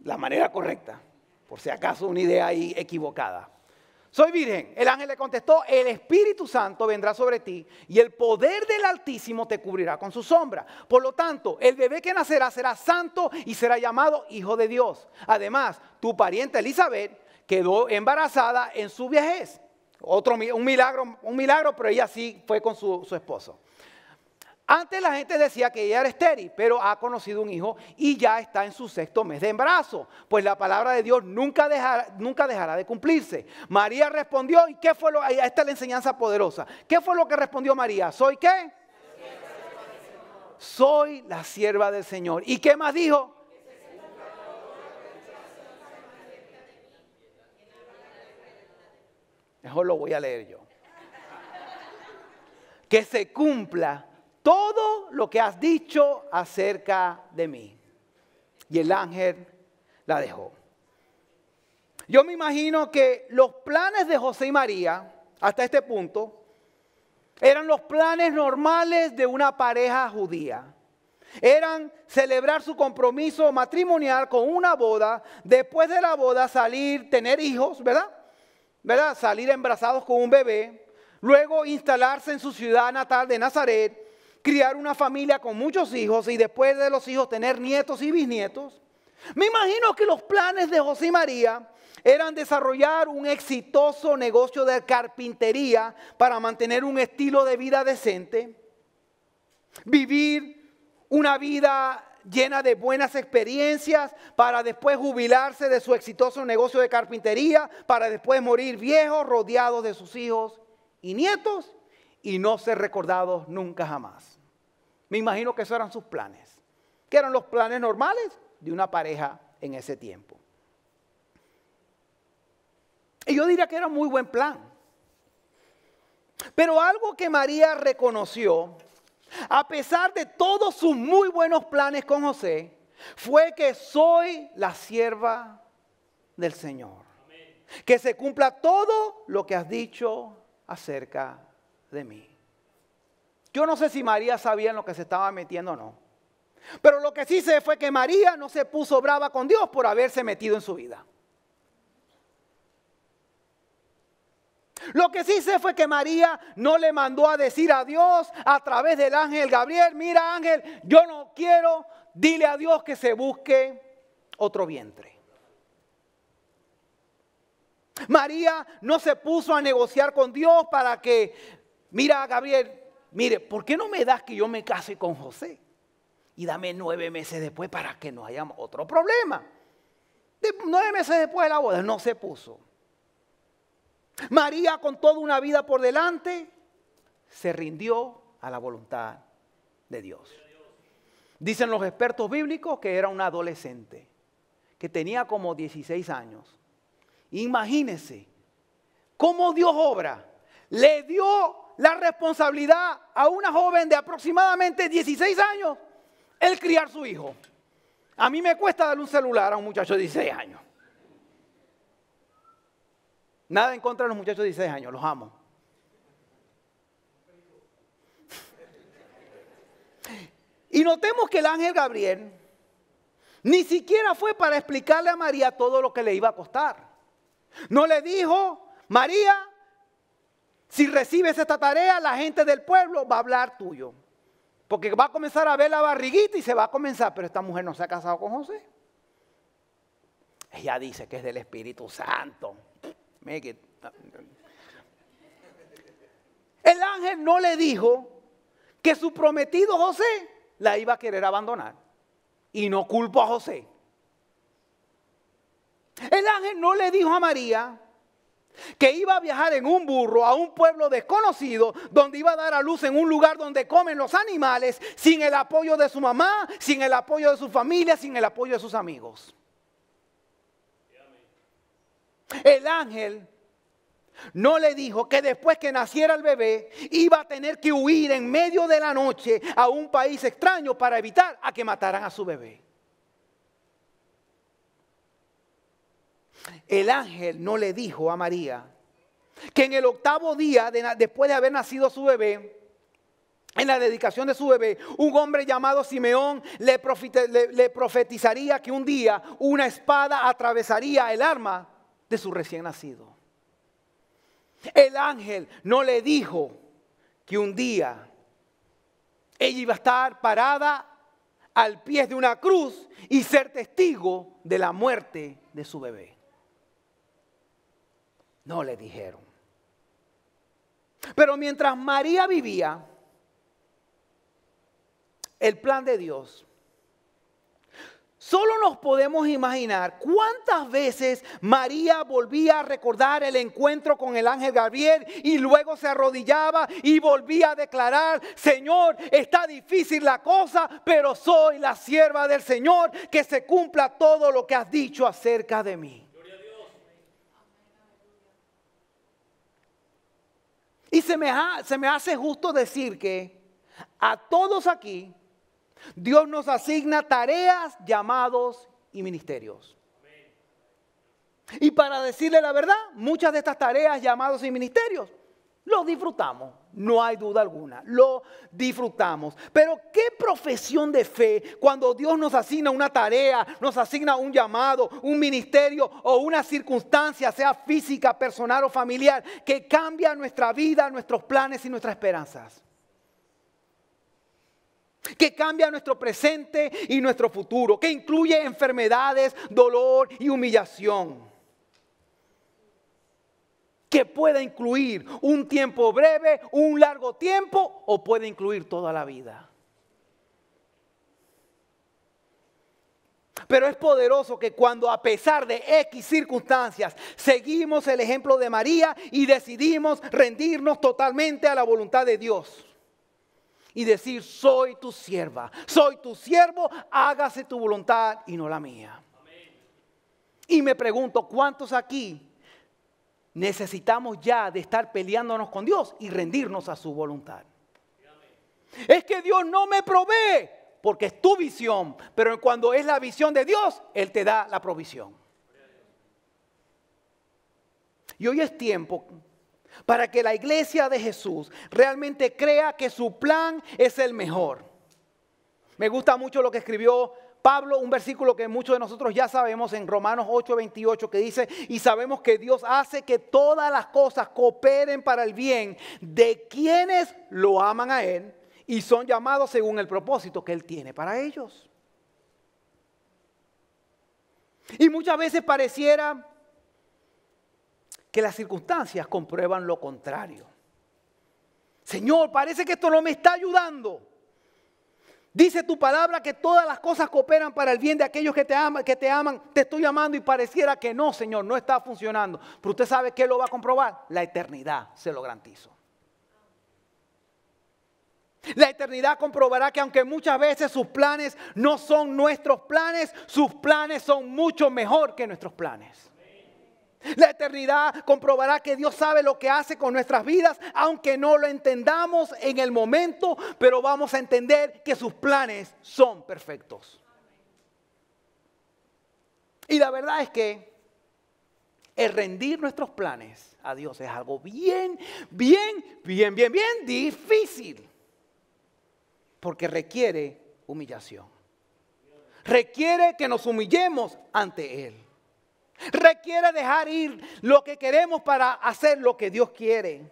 la manera correcta, por si acaso una idea ahí equivocada. Soy virgen. El ángel le contestó, el Espíritu Santo vendrá sobre ti y el poder del Altísimo te cubrirá con su sombra. Por lo tanto, el bebé que nacerá será santo y será llamado Hijo de Dios. Además, tu pariente Elizabeth quedó embarazada en su vejez. Un milagro, pero ella sí fue con su esposo. Antes la gente decía que ella era estéril, pero ha conocido un hijo y ya está en su 6º mes de embarazo. Pues la palabra de Dios nunca dejará de cumplirse. María respondió, ¿y qué fue esta es la enseñanza poderosa? ¿Qué fue lo que respondió María? ¿Soy qué? Soy la sierva del Señor. ¿Y qué más dijo? Mejor lo voy a leer yo. Que se cumpla todo lo que has dicho acerca de mí. Y el ángel la dejó. Yo me imagino que los planes de José y María, hasta este punto, eran los planes normales de una pareja judía. Eran celebrar su compromiso matrimonial con una boda, después de la boda salir, tener hijos, ¿verdad? Salir embarazados con un bebé, luego instalarse en su ciudad natal de Nazaret, criar una familia con muchos hijos y después de los hijos tener nietos y bisnietos. Me imagino que los planes de José y María eran desarrollar un exitoso negocio de carpintería para mantener un estilo de vida decente, vivir una vida llena de buenas experiencias para después jubilarse de su exitoso negocio de carpintería, para después morir viejos, rodeados de sus hijos y nietos y no ser recordados nunca jamás. Me imagino que esos eran sus planes, que eran los planes normales de una pareja en ese tiempo. Y yo diría que era un muy buen plan. Pero algo que María reconoció, a pesar de todos sus muy buenos planes con José, fue que soy la sierva del Señor. Amén. Que se cumpla todo lo que has dicho acerca de mí. Yo no sé si María sabía en lo que se estaba metiendo o no. Pero lo que sí sé fue que María no se puso brava con Dios por haberse metido en su vida. Lo que sí sé fue que María no le mandó a decir a Dios a través del ángel Gabriel, mira ángel, yo no quiero, dile a Dios que se busque otro vientre. María no se puso a negociar con Dios para que, mira Gabriel, mire, ¿por qué no me das que yo me case con José? Y dame 9 meses después para que no haya otro problema. 9 meses después de la boda no se puso. María, con toda una vida por delante, se rindió a la voluntad de Dios. Dicen los expertos bíblicos que era una adolescente, que tenía como 16 años. Imagínense cómo Dios obra. Le dio la responsabilidad a una joven de aproximadamente 16 años el criar su hijo. A mí me cuesta darle un celular a un muchacho de 16 años. Nada en contra de los muchachos de 16 años, los amo. Y notemos que el ángel Gabriel ni siquiera fue para explicarle a María todo lo que le iba a costar. No le dijo, María, si recibes esta tarea, la gente del pueblo va a hablar tuyo. Porque va a comenzar a ver la barriguita y se va a comenzar. Pero esta mujer no se ha casado con José. Ella dice que es del Espíritu Santo. El ángel no le dijo que su prometido José la iba a querer abandonar. Y no culpo a José. El ángel no le dijo a María que iba a viajar en un burro a un pueblo desconocido, donde iba a dar a luz en un lugar donde comen los animales, sin el apoyo de su mamá, sin el apoyo de su familia, sin el apoyo de sus amigos. El ángel no le dijo que después que naciera el bebé iba a tener que huir en medio de la noche a un país extraño para evitar a que mataran a su bebé. El ángel no le dijo a María que en el 8º día después de haber nacido su bebé en la dedicación de su bebé, un hombre llamado Simeón le profetizaría que un día una espada atravesaría el alma de su recién nacido. El ángel no le dijo que un día ella iba a estar parada al pie de una cruz y ser testigo de la muerte de su bebé. No le dijeron. Pero mientras María vivía el plan de Dios, solo nos podemos imaginar cuántas veces María volvía a recordar el encuentro con el ángel Gabriel y luego se arrodillaba y volvía a declarar: Señor, está difícil la cosa, pero soy la sierva del Señor, que se cumpla todo lo que has dicho acerca de mí. Y se me hace justo decir que a todos aquí Dios nos asigna tareas, llamados y ministerios. Y para decirle la verdad, muchas de estas tareas, llamados y ministerios los disfrutamos, no hay duda alguna, lo disfrutamos. Pero qué profesión de fe cuando Dios nos asigna una tarea, nos asigna un llamado, un ministerio o una circunstancia, sea física, personal o familiar, que cambia nuestra vida, nuestros planes y nuestras esperanzas. Que cambia nuestro presente y nuestro futuro, que incluye enfermedades, dolor y humillación. Que puede incluir un tiempo breve, un largo tiempo o puede incluir toda la vida. Pero es poderoso que cuando a pesar de X circunstancias seguimos el ejemplo de María y decidimos rendirnos totalmente a la voluntad de Dios. Y decir: soy tu sierva, soy tu siervo, hágase tu voluntad y no la mía. Amén. Y me pregunto, ¿cuántos aquí necesitamos ya de estar peleándonos con Dios y rendirnos a su voluntad? Amén. Es que Dios no me provee, porque es tu visión, pero cuando es la visión de Dios, Él te da la provisión. Y hoy es tiempo para que la iglesia de Jesús realmente crea que su plan es el mejor. Me gusta mucho lo que escribió Pablo, un versículo que muchos de nosotros ya sabemos en Romanos 8:28, que dice: y sabemos que Dios hace que todas las cosas cooperen para el bien de quienes lo aman a Él y son llamados según el propósito que Él tiene para ellos. Y muchas veces pareciera que las circunstancias comprueban lo contrario. Señor, parece que esto no me está ayudando. Dice tu palabra que todas las cosas cooperan para el bien de aquellos que te aman, te estoy amando, y pareciera que no, Señor, no está funcionando. Pero usted sabe ¿qué lo va a comprobar? La eternidad, se lo garantizo. La eternidad comprobará que aunque muchas veces sus planes no son nuestros planes, sus planes son mucho mejor que nuestros planes. La eternidad comprobará que Dios sabe lo que hace con nuestras vidas, aunque no lo entendamos en el momento, pero vamos a entender que sus planes son perfectos. Y la verdad es que el rendir nuestros planes a Dios es algo bien difícil, porque requiere humillación. Requiere que nos humillemos ante Él. Requiere dejar ir lo que queremos para hacer lo que Dios quiere.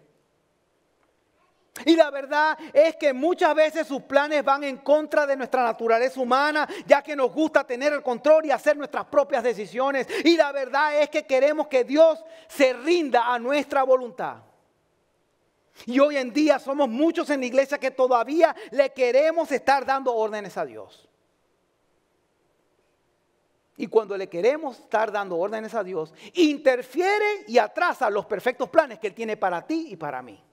Y la verdad es que muchas veces sus planes van en contra de nuestra naturaleza humana, ya que nos gusta tener el control y hacer nuestras propias decisiones. Y la verdad es que queremos que Dios se rinda a nuestra voluntad. Y hoy en día somos muchos en la iglesia que todavía le queremos estar dando órdenes a Dios. Y cuando le queremos estar dando órdenes a Dios, interfiere y atrasa los perfectos planes que Él tiene para ti y para mí.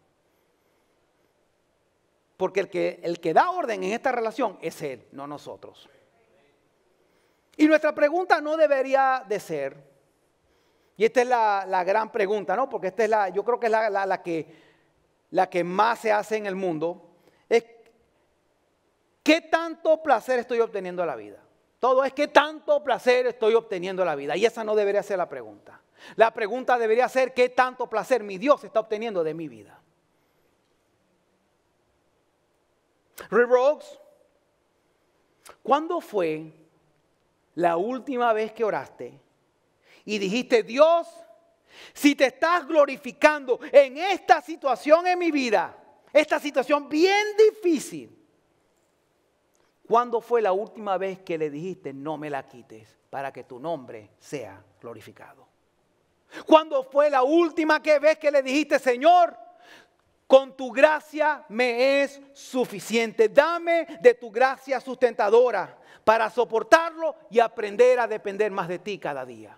Porque el que da orden en esta relación es Él, no nosotros. Y nuestra pregunta no debería de ser, y esta es la gran pregunta, ¿no? Porque esta es yo creo que es la que más se hace en el mundo, es ¿qué tanto placer estoy obteniendo en la vida? Todo es ¿qué tanto placer estoy obteniendo en la vida? Y esa no debería ser la pregunta. La pregunta debería ser ¿qué tanto placer mi Dios está obteniendo de mi vida? Rick Rocks, ¿cuándo fue la última vez que oraste y dijiste, Dios, si te estás glorificando en esta situación en mi vida, esta situación bien difícil, ¿cuándo fue la última vez que le dijiste, no me la quites para que tu nombre sea glorificado? ¿Cuándo fue la última vez que le dijiste, Señor, con tu gracia me es suficiente? Dame de tu gracia sustentadora para soportarlo y aprender a depender más de ti cada día.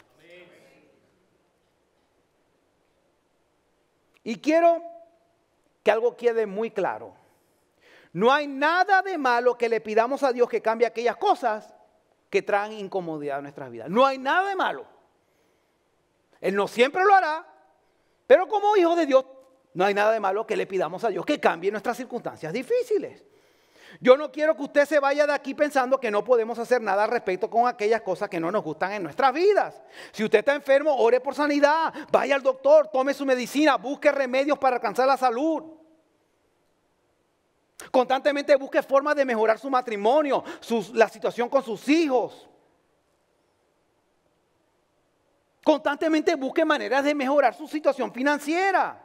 Y quiero que algo quede muy claro. No hay nada de malo que le pidamos a Dios que cambie aquellas cosas que traen incomodidad a nuestras vidas. No hay nada de malo. Él no siempre lo hará, pero como hijos de Dios, no hay nada de malo que le pidamos a Dios que cambie nuestras circunstancias difíciles. Yo no quiero que usted se vaya de aquí pensando que no podemos hacer nada al respecto con aquellas cosas que no nos gustan en nuestras vidas. Si usted está enfermo, ore por sanidad, vaya al doctor, tome su medicina, busque remedios para alcanzar la salud. Constantemente busque formas de mejorar su matrimonio, la situación con sus hijos. Constantemente busque maneras de mejorar su situación financiera.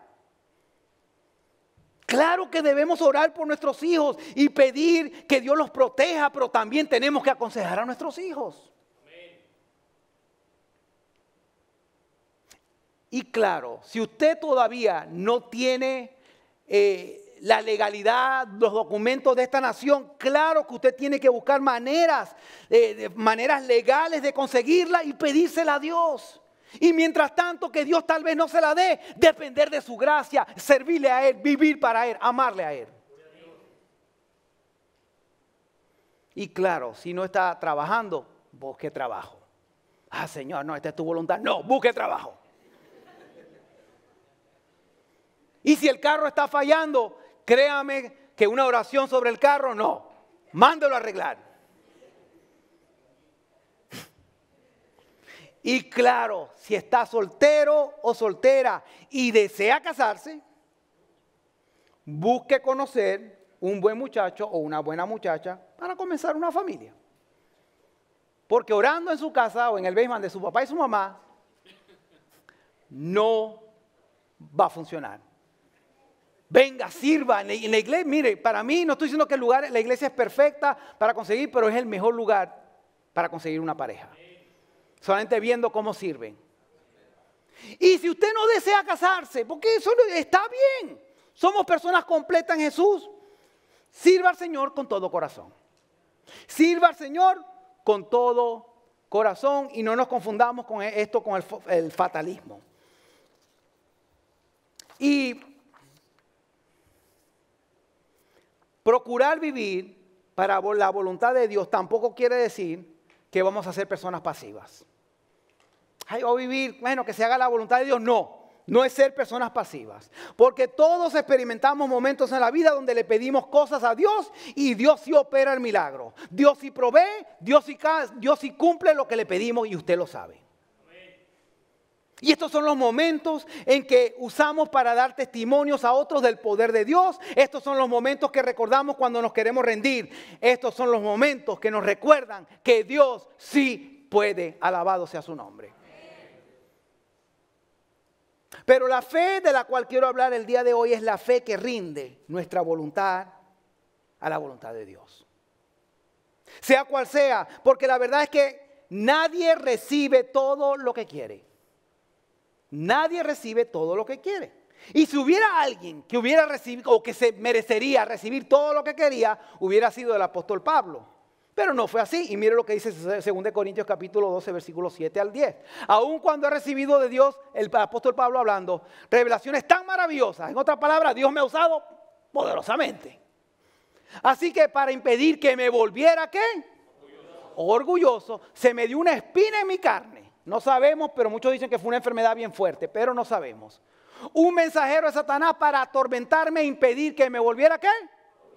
Claro que debemos orar por nuestros hijos y pedir que Dios los proteja, pero también tenemos que aconsejar a nuestros hijos. Amén. Y claro, si usted todavía no tiene la legalidad, los documentos de esta nación, claro que usted tiene que buscar maneras legales de conseguirla y pedírsela a Dios. Y mientras tanto que Dios tal vez no se la dé, depender de su gracia, servirle a Él, vivir para Él, amarle a Él. Y claro, si no está trabajando, busque trabajo. Ah, Señor, no, esta es tu voluntad. No, busque trabajo. Y si el carro está fallando, créame que una oración sobre el carro, no. Mándelo a arreglar. Y claro, si está soltero o soltera y desea casarse, busque conocer un buen muchacho o una buena muchacha para comenzar una familia. Porque orando en su casa o en el basement de su papá y su mamá, no va a funcionar. Venga, sirva en la iglesia. Mire, para mí no estoy diciendo que la iglesia es perfecta para conseguir, pero es el mejor lugar para conseguir una pareja. Solamente viendo cómo sirven. Y si usted no desea casarse, porque eso está bien. Somos personas completas en Jesús. Sirva al Señor con todo corazón. Sirva al Señor con todo corazón y no nos confundamos con esto, con el fatalismo. Y procurar vivir para la voluntad de Dios tampoco quiere decir que vamos a ser personas pasivas. Ay, voy a vivir, bueno, que se haga la voluntad de Dios. No es ser personas pasivas. Porque todos experimentamos momentos en la vida donde le pedimos cosas a Dios y Dios sí opera el milagro. Dios sí provee, Dios sí cumple lo que le pedimos y usted lo sabe. Y estos son los momentos en que usamos para dar testimonios a otros del poder de Dios. Estos son los momentos que recordamos cuando nos queremos rendir. Estos son los momentos que nos recuerdan que Dios sí puede. Alabado sea su nombre. Pero la fe de la cual quiero hablar el día de hoy es la fe que rinde nuestra voluntad a la voluntad de Dios. Sea cual sea, porque la verdad es que nadie recibe todo lo que quiere. Nadie recibe todo lo que quiere. Y si hubiera alguien que hubiera recibido o que se merecería recibir todo lo que quería, hubiera sido el apóstol Pablo. Pero no fue así. Y mire lo que dice 2 Corintios capítulo 12, versículos 7 al 10. Aun cuando he recibido de Dios, el apóstol Pablo hablando, revelaciones tan maravillosas. En otras palabras, Dios me ha usado poderosamente. Así que para impedir que me volviera, ¿qué? Orgulloso, se me dio una espina en mi carne. No sabemos, pero muchos dicen que fue una enfermedad bien fuerte, pero no sabemos. Un mensajero de Satanás para atormentarme e impedir que me volviera, ¿qué?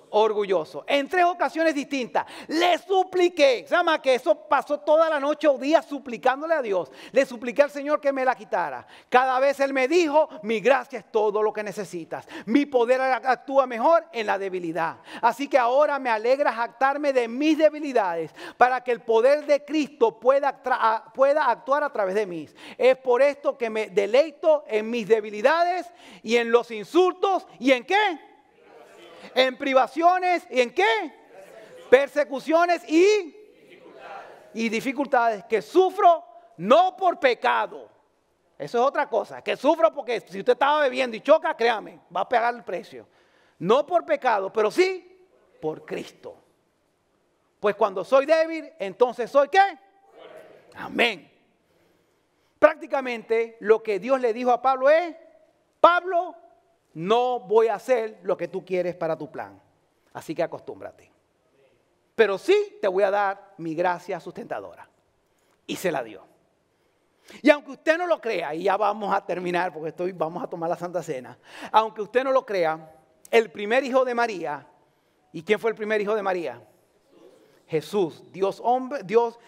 orgulloso. En 3 ocasiones distintas le supliqué, se llama que eso pasó toda la noche o día suplicándole a Dios. Le supliqué al Señor que me la quitara. Cada vez Él me dijo, mi gracia es todo lo que necesitas. Mi poder actúa mejor en la debilidad. Así que ahora me alegra jactarme de mis debilidades para que el poder de Cristo pueda actuar a través de mí. Es por esto que me deleito en mis debilidades y en los insultos. ¿Y en qué? En privaciones. ¿Y en qué? Persecuciones y dificultades que sufro no por pecado. Eso es otra cosa. Que sufro porque si usted estaba bebiendo y choca, créame, va a pagar el precio. No por pecado, pero sí por Cristo. Pues cuando soy débil, entonces ¿soy qué? Amén. Prácticamente lo que Dios le dijo a Pablo es, Pablo, no voy a hacer lo que tú quieres para tu plan. Así que acostúmbrate. Pero sí te voy a dar mi gracia sustentadora. Y se la dio. Y aunque usted no lo crea, y ya vamos a terminar porque vamos a tomar la Santa Cena. Aunque usted no lo crea, el primer hijo de María, ¿y quién fue el primer hijo de María? Jesús, Dios hombre,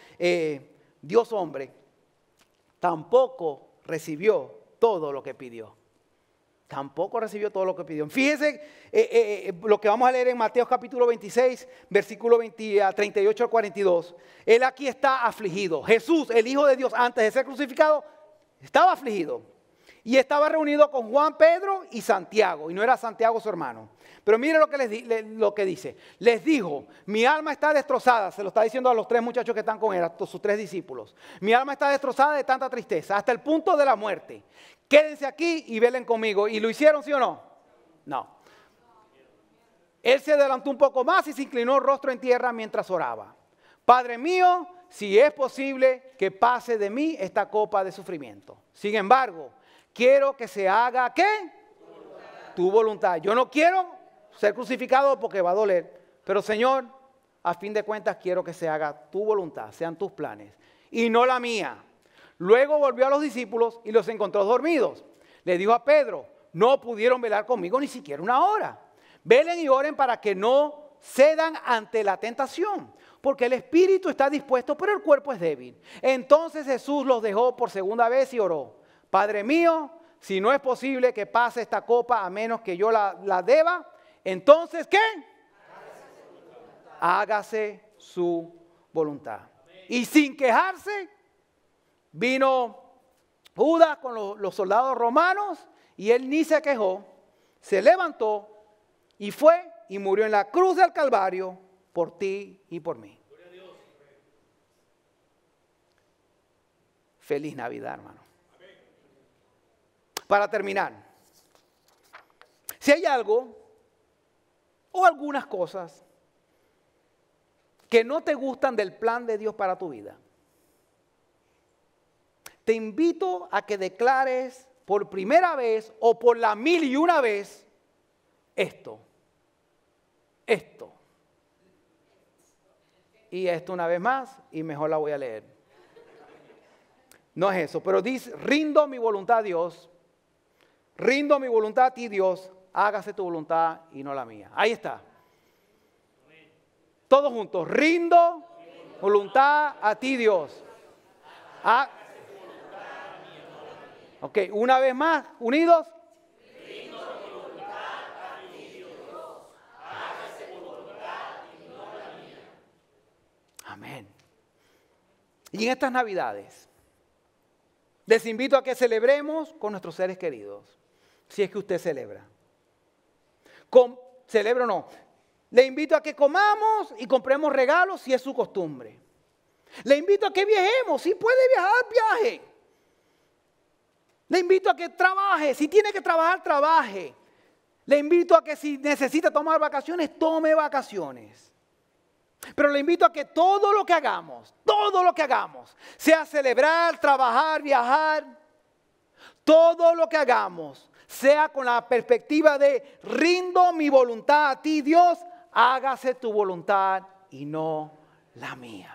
tampoco recibió todo lo que pidió. Tampoco recibió todo lo que pidió. Fíjense lo que vamos a leer en Mateo capítulo 26, versículo 38 al 42. Él aquí está afligido. Jesús, el Hijo de Dios, antes de ser crucificado, estaba afligido. Y estaba reunido con Juan, Pedro y Santiago. Y no era Santiago su hermano. Pero mire lo que dice. Les dijo, mi alma está destrozada. Se lo está diciendo a los 3 muchachos que están con él, a sus 3 discípulos. Mi alma está destrozada de tanta tristeza, hasta el punto de la muerte. Quédense aquí y velen conmigo. ¿Y lo hicieron, sí o no? No. Él se adelantó un poco más y se inclinó rostro en tierra mientras oraba. Padre mío, si es posible que pase de mí esta copa de sufrimiento. Sin embargo, quiero que se haga, ¿qué? Tu voluntad. Yo no quiero ser crucificado porque va a doler. Pero Señor, a fin de cuentas quiero que se haga tu voluntad, sean tus planes. Y no la mía. Luego volvió a los discípulos y los encontró dormidos. Le dijo a Pedro, no pudieron velar conmigo ni siquiera una hora. Velen y oren para que no cedan ante la tentación. Porque el espíritu está dispuesto, pero el cuerpo es débil. Entonces Jesús los dejó por segunda vez y oró. Padre mío, si no es posible que pase esta copa a menos que yo la deba, entonces ¿qué? Hágase su voluntad. Y sin quejarse, vino Judas con los soldados romanos y él ni se quejó, se levantó y fue y murió en la cruz del Calvario por ti y por mí. Feliz Navidad, hermano. Para terminar, si hay algo o algunas cosas que no te gustan del plan de Dios para tu vida, te invito a que declares por primera vez o por la 1001 vez esto. Y esto una vez más y mejor la voy a leer. No es eso, pero dice, rindo mi voluntad a Dios, rindo mi voluntad a ti Dios, hágase tu voluntad y no la mía. Ahí está. Todos juntos, rindo voluntad a ti Dios. Ok, una vez más, unidos. Rindo mi voluntad a ti Dios, hágase tu voluntad y no la mía. Amén. Y en estas Navidades, les invito a que celebremos con nuestros seres queridos, si es que usted celebra. Celebra o no. Le invito a que comamos y compremos regalos si es su costumbre. Le invito a que viajemos, si puede viajar, viaje. Le invito a que trabaje, si tiene que trabajar, trabaje. Le invito a que si necesita tomar vacaciones, tome vacaciones. Pero le invito a que todo lo que hagamos, sea celebrar, trabajar, viajar, todo lo que hagamos, sea con la perspectiva de rindo mi voluntad a ti, Dios, hágase tu voluntad y no la mía.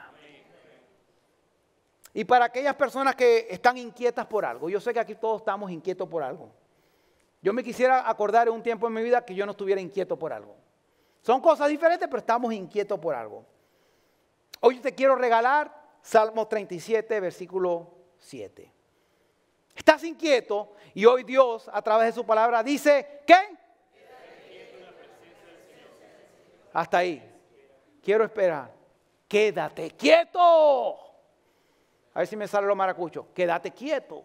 Y para aquellas personas que están inquietas por algo, yo sé que aquí todos estamos inquietos por algo. Yo me quisiera acordar en un tiempo en mi vida que yo no estuviera inquieto por algo. Son cosas diferentes, pero estamos inquietos por algo. Hoy te quiero regalar Salmo 37, versículo 7. Estás inquieto y hoy Dios, a través de su palabra, dice, ¿qué? Hasta ahí. Quiero esperar. Quédate quieto. A ver si me sale lo maracucho. Quédate quieto.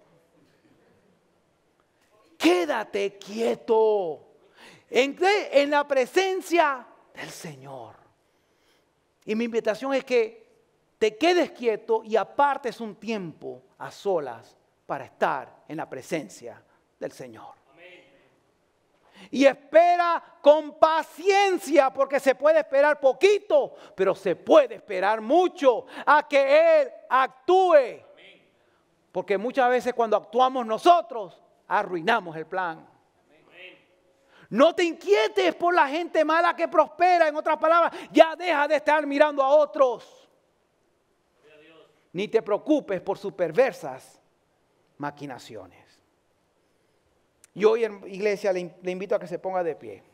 Quédate quieto. ¿En qué? En la presencia del Señor. Y mi invitación es que te quedes quieto y apartes un tiempo a solas para estar en la presencia del Señor. Y espera con paciencia, porque se puede esperar poquito, pero se puede esperar mucho a que Él actúe. Porque muchas veces cuando actuamos nosotros, arruinamos el plan. No te inquietes por la gente mala que prospera. En otras palabras, ya deja de estar mirando a otros. Ni te preocupes por sus perversas maquinaciones. Y hoy en iglesia le invito a que se ponga de pie.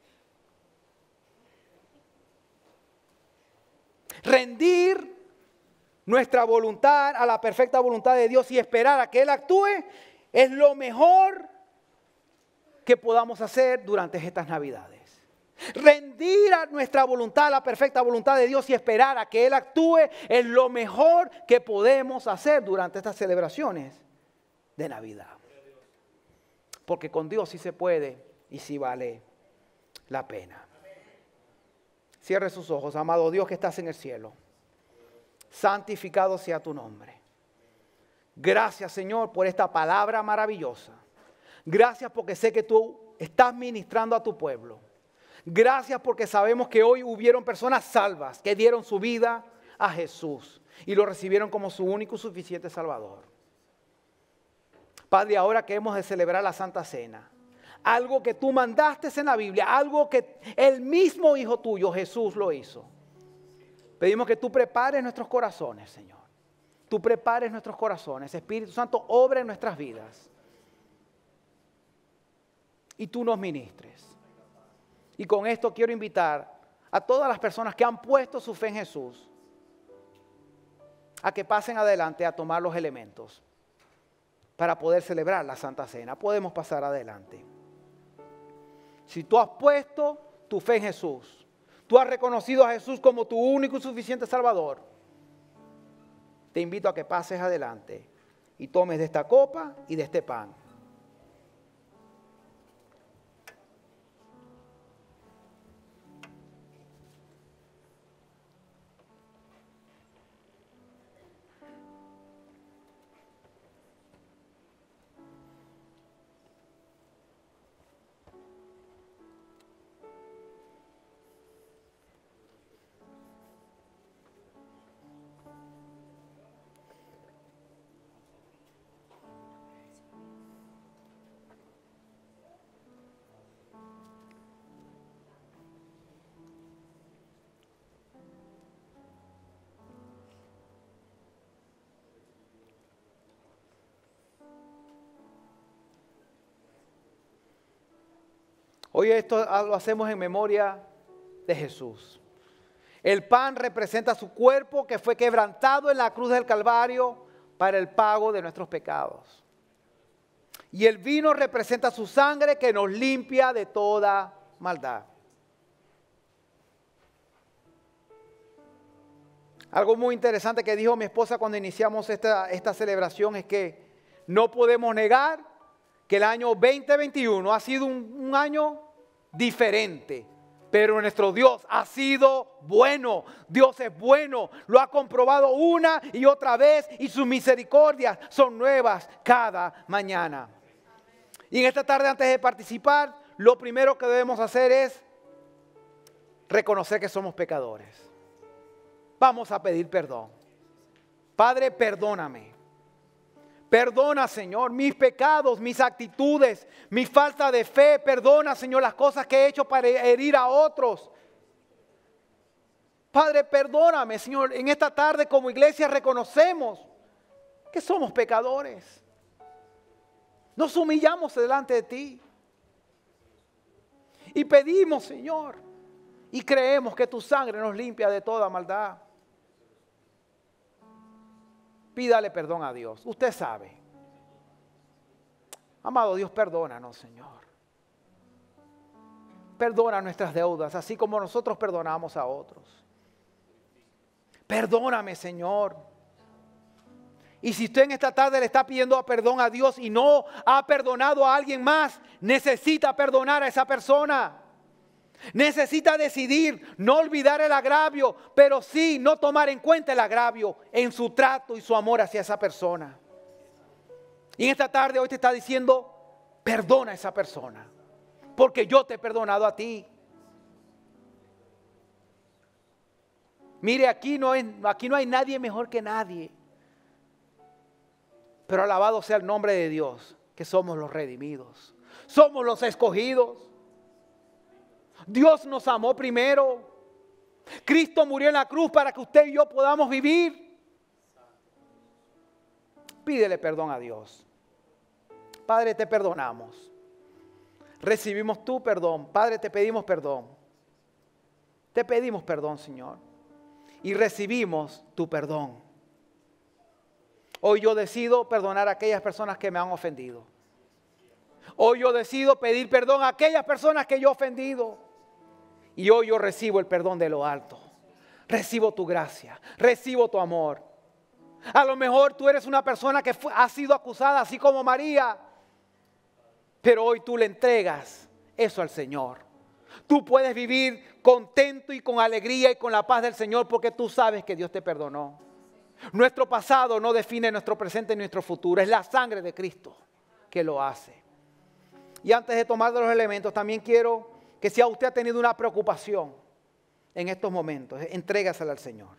Rendir nuestra voluntad a la perfecta voluntad de Dios y esperar a que Él actúe es lo mejor que podamos hacer durante estas Navidades. Rendir a nuestra voluntad a la perfecta voluntad de Dios y esperar a que Él actúe es lo mejor que podemos hacer durante estas celebraciones de Navidad. Porque con Dios sí se puede y sí vale la pena. Cierre sus ojos, amado Dios que estás en el cielo. Santificado sea tu nombre. Gracias, Señor, por esta palabra maravillosa. Gracias porque sé que tú estás ministrando a tu pueblo. Gracias porque sabemos que hoy hubieron personas salvas que dieron su vida a Jesús y lo recibieron como su único y suficiente Salvador. Padre, ahora que hemos de celebrar la Santa Cena, algo que tú mandaste en la Biblia, algo que el mismo Hijo tuyo, Jesús, lo hizo. Pedimos que tú prepares nuestros corazones, Señor. Tú prepares nuestros corazones. Espíritu Santo, obra en nuestras vidas. Y tú nos ministres. Y con esto quiero invitar a todas las personas que han puesto su fe en Jesús a que pasen adelante a tomar los elementos para poder celebrar la Santa Cena. Podemos pasar adelante. Si tú has puesto tu fe en Jesús, tú has reconocido a Jesús como tu único y suficiente Salvador, te invito a que pases adelante y tomes de esta copa y de este pan. Hoy esto lo hacemos en memoria de Jesús. El pan representa su cuerpo que fue quebrantado en la cruz del Calvario para el pago de nuestros pecados. Y el vino representa su sangre que nos limpia de toda maldad. Algo muy interesante que dijo mi esposa cuando iniciamos esta celebración es que no podemos negar que el año 2021 ha sido un año diferente, pero nuestro Dios ha sido bueno. Dios es bueno, lo ha comprobado una y otra vez y sus misericordias son nuevas cada mañana. Y en esta tarde, antes de participar, lo primero que debemos hacer es reconocer que somos pecadores. Vamos a pedir perdón. Padre, perdóname. Perdona, Señor, mis pecados, mis actitudes, mi falta de fe. Perdona, Señor, las cosas que he hecho para herir a otros. Padre, perdóname, Señor. En esta tarde como iglesia reconocemos que somos pecadores. Nos humillamos delante de ti. Y pedimos, Señor, y creemos que tu sangre nos limpia de toda maldad. Pídale perdón a Dios. Usted sabe. Amado Dios, perdónanos, Señor. Perdona nuestras deudas, así como nosotros perdonamos a otros. Perdóname, Señor. Y si usted en esta tarde le está pidiendo perdón a Dios y no ha perdonado a alguien más, necesita perdonar a esa persona. Necesita decidir no olvidar el agravio, pero sí no tomar en cuenta el agravio en su trato y su amor hacia esa persona. Y en esta tarde hoy te está diciendo, perdona a esa persona, porque yo te he perdonado a ti. Mire, aquí no hay nadie mejor que nadie. Pero alabado sea el nombre de Dios, que somos los redimidos. Somos los escogidos. Dios nos amó primero. Cristo murió en la cruz para que usted y yo podamos vivir. Pídele perdón a Dios. Padre, te perdonamos. Recibimos tu perdón. Padre, te pedimos perdón. Te pedimos perdón, Señor. Y recibimos tu perdón. Hoy yo decido perdonar a aquellas personas que me han ofendido. Hoy yo decido pedir perdón a aquellas personas que yo he ofendido. Y hoy yo recibo el perdón de lo alto. Recibo tu gracia. Recibo tu amor. A lo mejor tú eres una persona que ha sido acusada así como María. Pero hoy tú le entregas eso al Señor. Tú puedes vivir contento y con alegría y con la paz del Señor porque tú sabes que Dios te perdonó. Nuestro pasado no define nuestro presente ni nuestro futuro. Es la sangre de Cristo que lo hace. Y antes de tomar de los elementos, también quiero que si usted ha tenido una preocupación en estos momentos, entrégasela al Señor.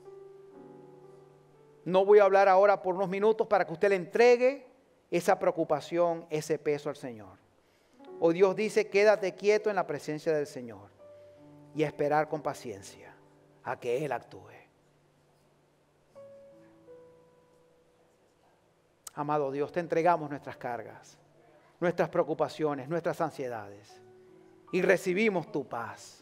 No voy a hablar ahora por unos minutos para que usted le entregue esa preocupación, ese peso al Señor. Hoy Dios dice, quédate quieto en la presencia del Señor y a esperar con paciencia a que Él actúe. Amado Dios, te entregamos nuestras cargas, nuestras preocupaciones, nuestras ansiedades y recibimos tu paz.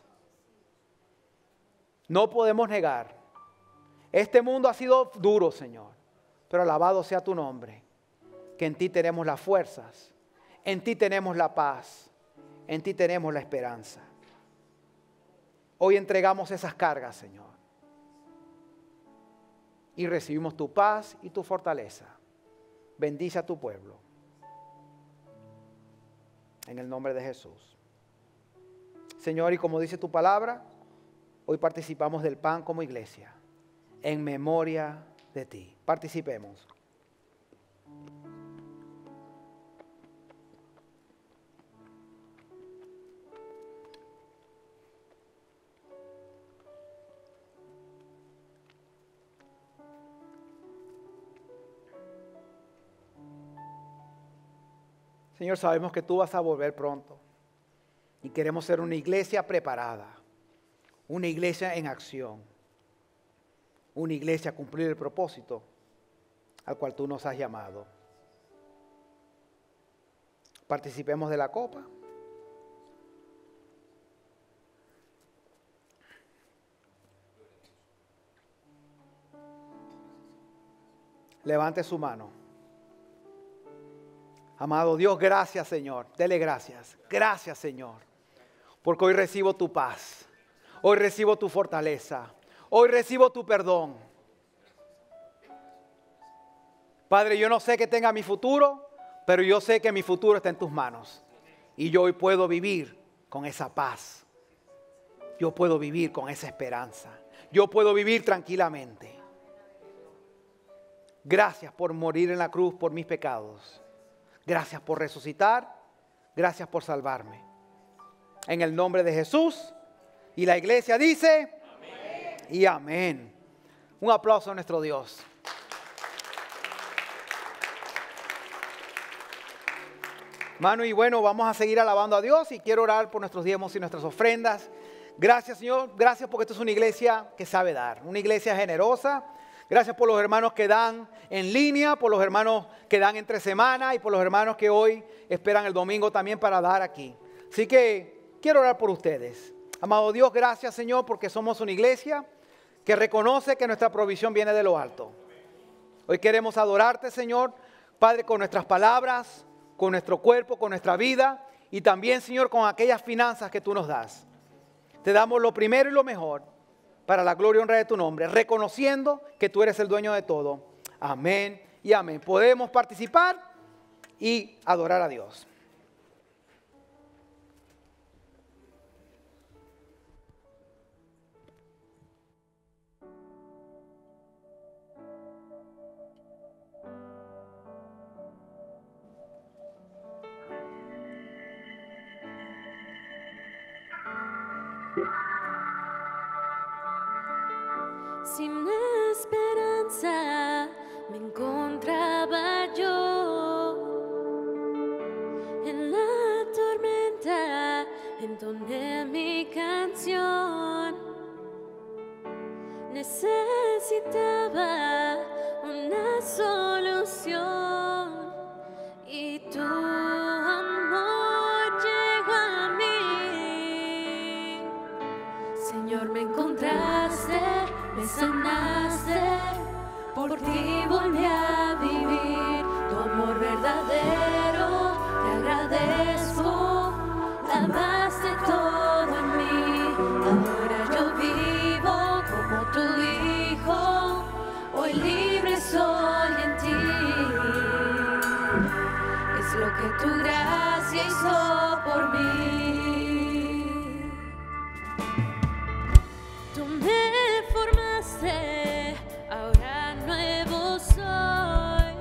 No podemos negar, este mundo ha sido duro, Señor, pero alabado sea tu nombre, que en ti tenemos las fuerzas, en ti tenemos la paz, en ti tenemos la esperanza. Hoy entregamos esas cargas, Señor, y recibimos tu paz y tu fortaleza. Bendice a tu pueblo. En el nombre de Jesús. Señor, y como dice tu palabra, hoy participamos del pan como iglesia, en memoria de ti. Participemos. Señor, sabemos que tú vas a volver pronto y queremos ser una iglesia preparada, una iglesia en acción, una iglesia a cumplir el propósito al cual tú nos has llamado. Participemos de la copa. Levante su mano. Amado Dios, gracias, Señor. Dele gracias. Gracias, Señor. Porque hoy recibo tu paz. Hoy recibo tu fortaleza. Hoy recibo tu perdón. Padre, yo no sé qué tenga mi futuro, pero yo sé que mi futuro está en tus manos. Y yo hoy puedo vivir con esa paz. Yo puedo vivir con esa esperanza. Yo puedo vivir tranquilamente. Gracias por morir en la cruz por mis pecados. Gracias por resucitar. Gracias por salvarme. En el nombre de Jesús. Y la iglesia dice, amén. Y amén. Un aplauso a nuestro Dios. Hermano, y bueno, vamos a seguir alabando a Dios y quiero orar por nuestros diezmos y nuestras ofrendas. Gracias, Señor. Gracias porque esto es una iglesia que sabe dar. Una iglesia generosa. Gracias por los hermanos que dan en línea, por los hermanos que dan entre semana y por los hermanos que hoy esperan el domingo también para dar aquí. Así que quiero orar por ustedes. Amado Dios, gracias, Señor, porque somos una iglesia que reconoce que nuestra provisión viene de lo alto. Hoy queremos adorarte, Señor, Padre, con nuestras palabras, con nuestro cuerpo, con nuestra vida y también, Señor, con aquellas finanzas que tú nos das. Te damos lo primero y lo mejor para la gloria y honra de tu nombre, reconociendo que tú eres el dueño de todo. Amén y amén. Podemos participar y adorar a Dios. Sin esperanza me encontraba yo, en la tormenta entoné mi canción. Necesitaba una solución y tu amor llegó a mí. Señor, me encontraste, me sanaste, por ti volví a vivir. Tu amor verdadero, te agradezco, lavaste todo en mí. Ahora yo vivo como tu hijo, hoy libre soy en ti. Es lo que tu gracia hizo por mí. Tú me formaste, ahora nuevo soy.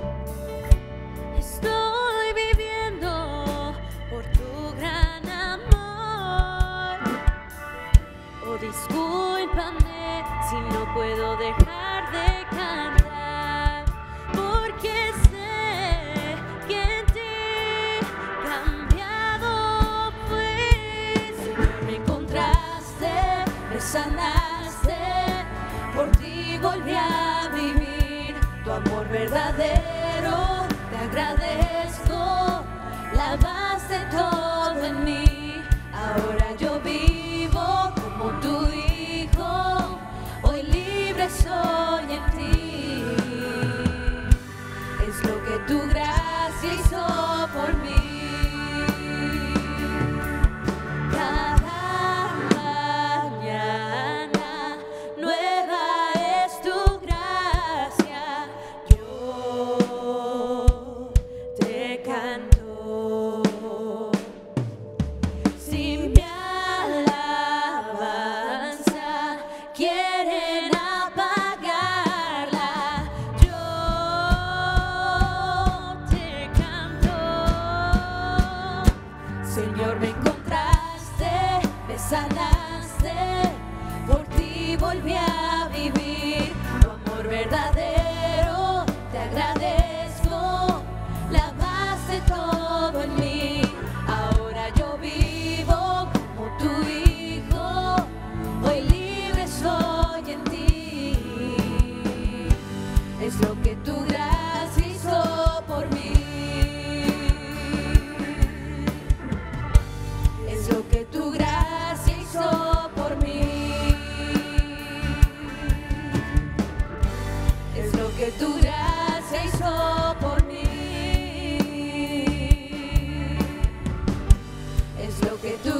Estoy viviendo por tu gran amor. Oh, discúlpame si no puedo dejar de cantar, porque sé que en ti cambiado fui. Señor, me encontraste, me sanaste, por ti volví a vivir. Tu amor verdadero, te agradezco, lavaste todo en mí. Ahora yo vivo como tu hijo, hoy libre soy en ti. Es lo que tu gracia hizo por mí. Cada mañana nueva es tu gracia, yo te canto. Si mi alabanza quieren apagarla, yo te canto. Señor, me encontraste, me sanaste, por ti volví a vivir. Tu amor verdadero, te agradezco, lavaste todo en mí. Ahora yo vivo como tu hijo, hoy libre soy en ti. Es lo que tu gracia hizo por mí. Es lo que tu gracia hizo por mí. Es lo que tu gracia hizo por mí. Es lo que tu